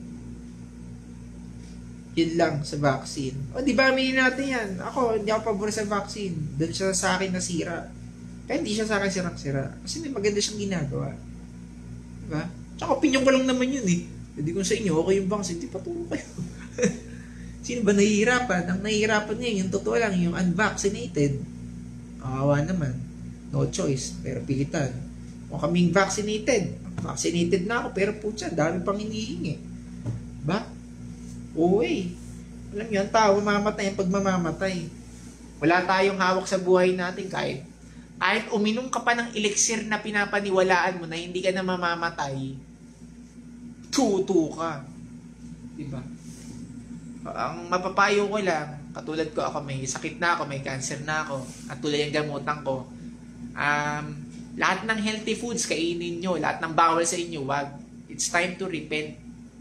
Yun lang sa vaccine. O, di ba, aminin natin yan. Ako, hindi ako pabor sa vaccine. Doon siya sa akin nasira. Kaya hindi siya sa akin sirang-sira. Kasi may maganda siyang ginagawa. Diba? Tsaka opinion ko lang naman yun eh. Hindi ko sa inyo, okay yung vaccine, di patulong kayo. Sino ba nahihirapan? Ang nahihirapan niya, yung totoo lang, yung unvaccinated. Kawawa naman. No choice, pero pilitan. O kaming vaccinated. Vaccinated na ako, pero putya, dami pang hinihingi. Ba? Oo eh. Alam nyo, ang tao mamamatay ang pagmamamatay. Wala tayong hawak sa buhay natin kahit uminom ka pa ng elixir na pinapaniwalaan mo na hindi ka na mamamatay, tuto ka. Diba? Ang mapapayo ko lang, katulad ko ako, may sakit na ako, may cancer na ako, at tulad yung gamutan ko, lahat ng healthy foods kainin nyo, lahat ng bawal sa inyo, wag. It's time to repent.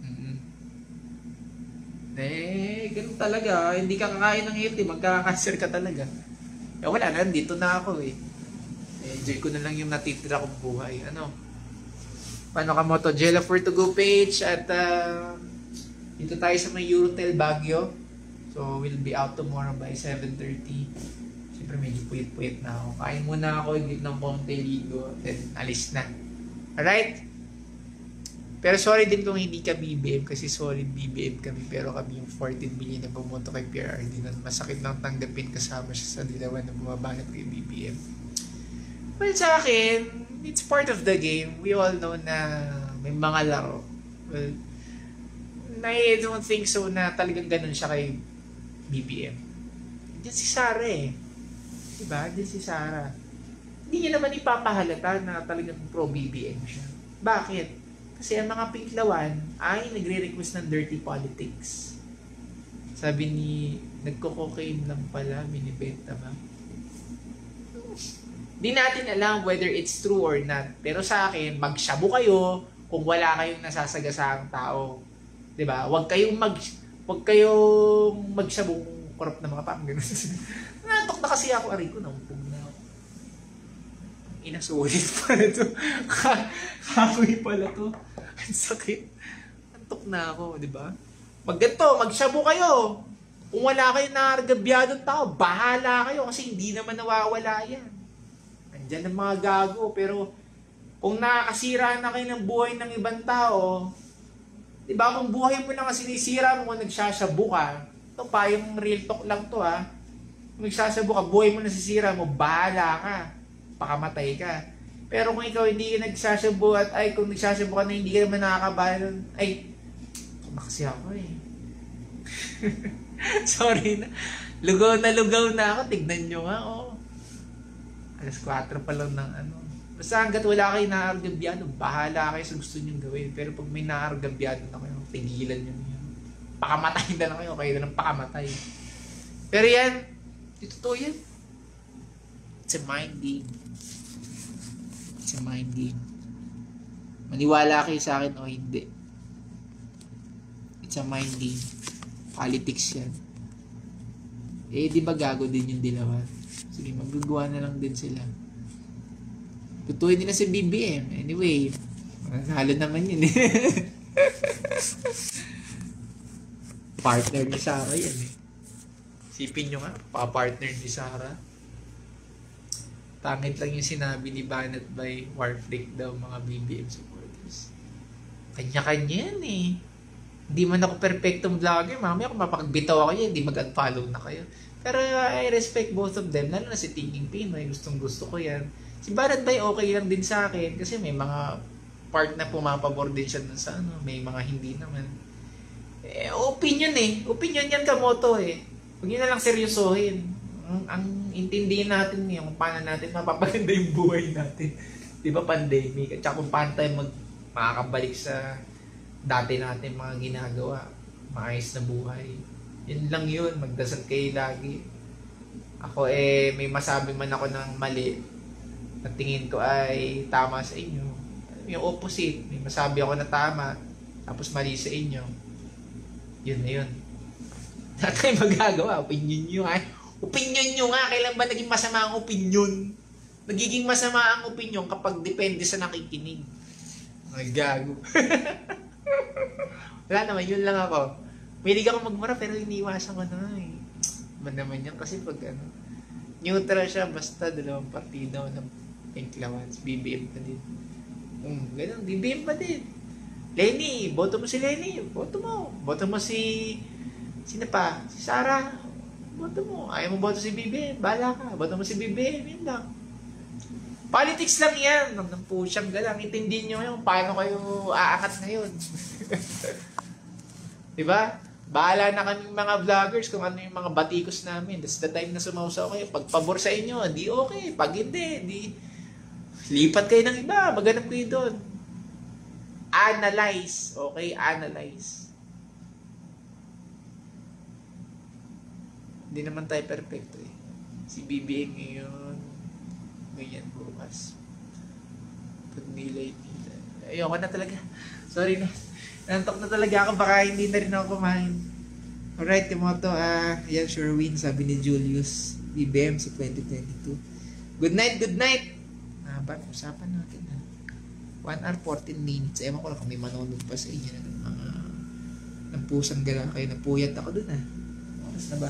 Ganun talaga. Hindi ka kakain ng healthy, magkaka-cancer ka talaga. Wala na, dito na ako eh. Enjoy ko na lang yung natitira kong buhay. Paano Kamoto? Jella for to go page at dito tayo sa may Eurotel Baguio. So, we'll be out tomorrow by 7:30. Siyempre medyo puyit-puyit na ako. Kain muna ako, higit ng konti ligo, then alis na. Alright? Pero sorry din kung hindi ka BBM kasi solid BBM kami pero kami yung 14 million na bumoto kay PRRD na masakit lang tanggapin kasama siya sa dilawan na bumabanat kay BBM. Well, sa akin, it's part of the game. We all know na may mga laro. Well, I don't think so na talagang ganun siya kay BBM. Diyan si Sara eh. Diba? Diyan si Sara. Hindi niya naman ipapahalata na talagang pro-BBM siya. Bakit? Kasi ang mga pinklawan ay nagre-request ng dirty politics. Sabi ni, nagko-cocaine lang pala, binibenta ba? Di natin alam whether it's true or not. Pero sa akin, magshabu kayo kung wala kayong nasasagasang tao. 'Di ba? Huwag kayong magshabu kung corrupt na mga pang ganun. Natok na kasi ako, aray ko, naumpog na ako. Inasulit pala to. Kahoy pala to. Ang sakit. Antok na ako, 'di ba? Pag ganito, magshabu kayo. Kung wala kayong naargabyadong tao, bahala kayo kasi hindi naman nawawala yan. Andyan ang mga gago. Pero kung nakakasira na kayo ng buhay ng ibang tao, diba, kung buhay mo na nga sinisira mo kung nagsashabu ka, ito pa, yung real talk lang to ha, kung nagsashabu ka, buhay mo nasisira mo, bahala ka, pakamatay ka. Pero kung ikaw hindi ka nagsashabu at ay, kung nagsashabu ka na hindi ka naman nakakabalan, ay, kasi ako eh. Sorry na. Lugaw na ako. Tignan nyo nga, oh. Alas 4 pa lang ng ano. Basta hanggat wala kayo naargabyado, bahala kayo sa gusto nyo gawin. Pero pag may naargabyado na kayo, tigilan nyo yun. Pakamatay na lang kayo. Kayo na lang pakamatay. Pero yan, totoo yan. It's a mind game. It's a mind game. Maniwala kayo sa akin o hindi. It's a mind game. Politics yan. Eh, di ba gago din yung dilawan? Sige, magagawa na lang din sila. Tutuin nila si BBM. Anyway, manalo naman yun eh. Partner ni Sara yan eh. Sipin nyo nga, pa-partner ni Sara. Pangit lang yung sinabi ni Banat by Warflick daw mga BBM supporters. Kanya-kanya yan eh. Hindi man ako perfectong vlogger, mamaya kung mapagbitaw ako yan, hindi mag-unfollow na kayo. Pero I respect both of them, lalo na si Thinking Pinoy, gustong gusto ko yan. Si Barad Bay okay lang din sa akin, kasi may mga part na pumapabor din siya dun sa ano, may mga hindi naman. Eh, opinion eh, opinion yan kamoto eh. Huwag nyo na lang seryosohin. Ang intindihin natin yung paano natin mapapaganda yung buhay natin. Di ba pandemic, at saka kung paano tayo makakabalik sa dati natin mga ginagawa, maayos na buhay. Yun lang yun, magdasal kayo lagi. Ako may masabi man ako ng mali, at tingin ko ay tama sa inyo. Yung opposite, may masabi ako na tama, tapos mali sa inyo. Yun na yun. Wala tayong magagawa, opinion nyo nga. Opinion nyo nga, kailan ba naging masama ang opinion? Nagiging masama ang opinion kapag depende sa nakikinig. Ay, gago. Wala naman, yun lang ako. Mahilig ako magmura pero iniiwasan ko na eh. Man naman yan kasi pag ano, neutral siya basta dalawang partido ng Pinklawans, BBM pa din. Ganun, BBM pa din. Lenny, boto mo si Lenny, boto mo. Boto mo si, sino pa? Si Sara, boto mo. Ayaw mo boto si BBM, bahala ka. Boto mo si BBM, yun lang. Politics lang yan. Nang pusyang galang. Intindihin nyo yun. Paano kayo aangat ngayon? Diba? Bahala na kami mga vloggers kung ano yung mga batikos namin. That's the time na sumausaw kayo. Pag pabor sa inyo, di okay. Pag hindi, di lipat kayo ng iba. Maghanap kayo doon. Analyze. Okay? Analyze. Hindi naman tayo perfecto eh. Si BBM ngayon, ganyan bukas. Pag nilay. Ayoko na talaga. Sorry na. Nantok na talaga ako. Baka hindi na rin ako kumain. Alright, Timoto. Yan, sure win. Sabi ni Julius. BBM sa 2022. Good night, good night. Ba't usapan natin 1 hour 14 minutes. Ewan ko lang kung may manonood pa sa inyo ng mga ng pusang gala kayo. Napuyat ako dun Oras na ba?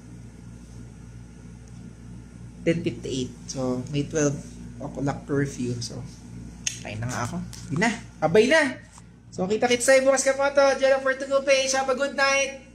10:58. So, may 12 o'clock curfew. So, kain na nga ako. Hindi na. Abay na. So, kita-kits tayo bukas ka po to. Diyan lang for to go page. Have a good night.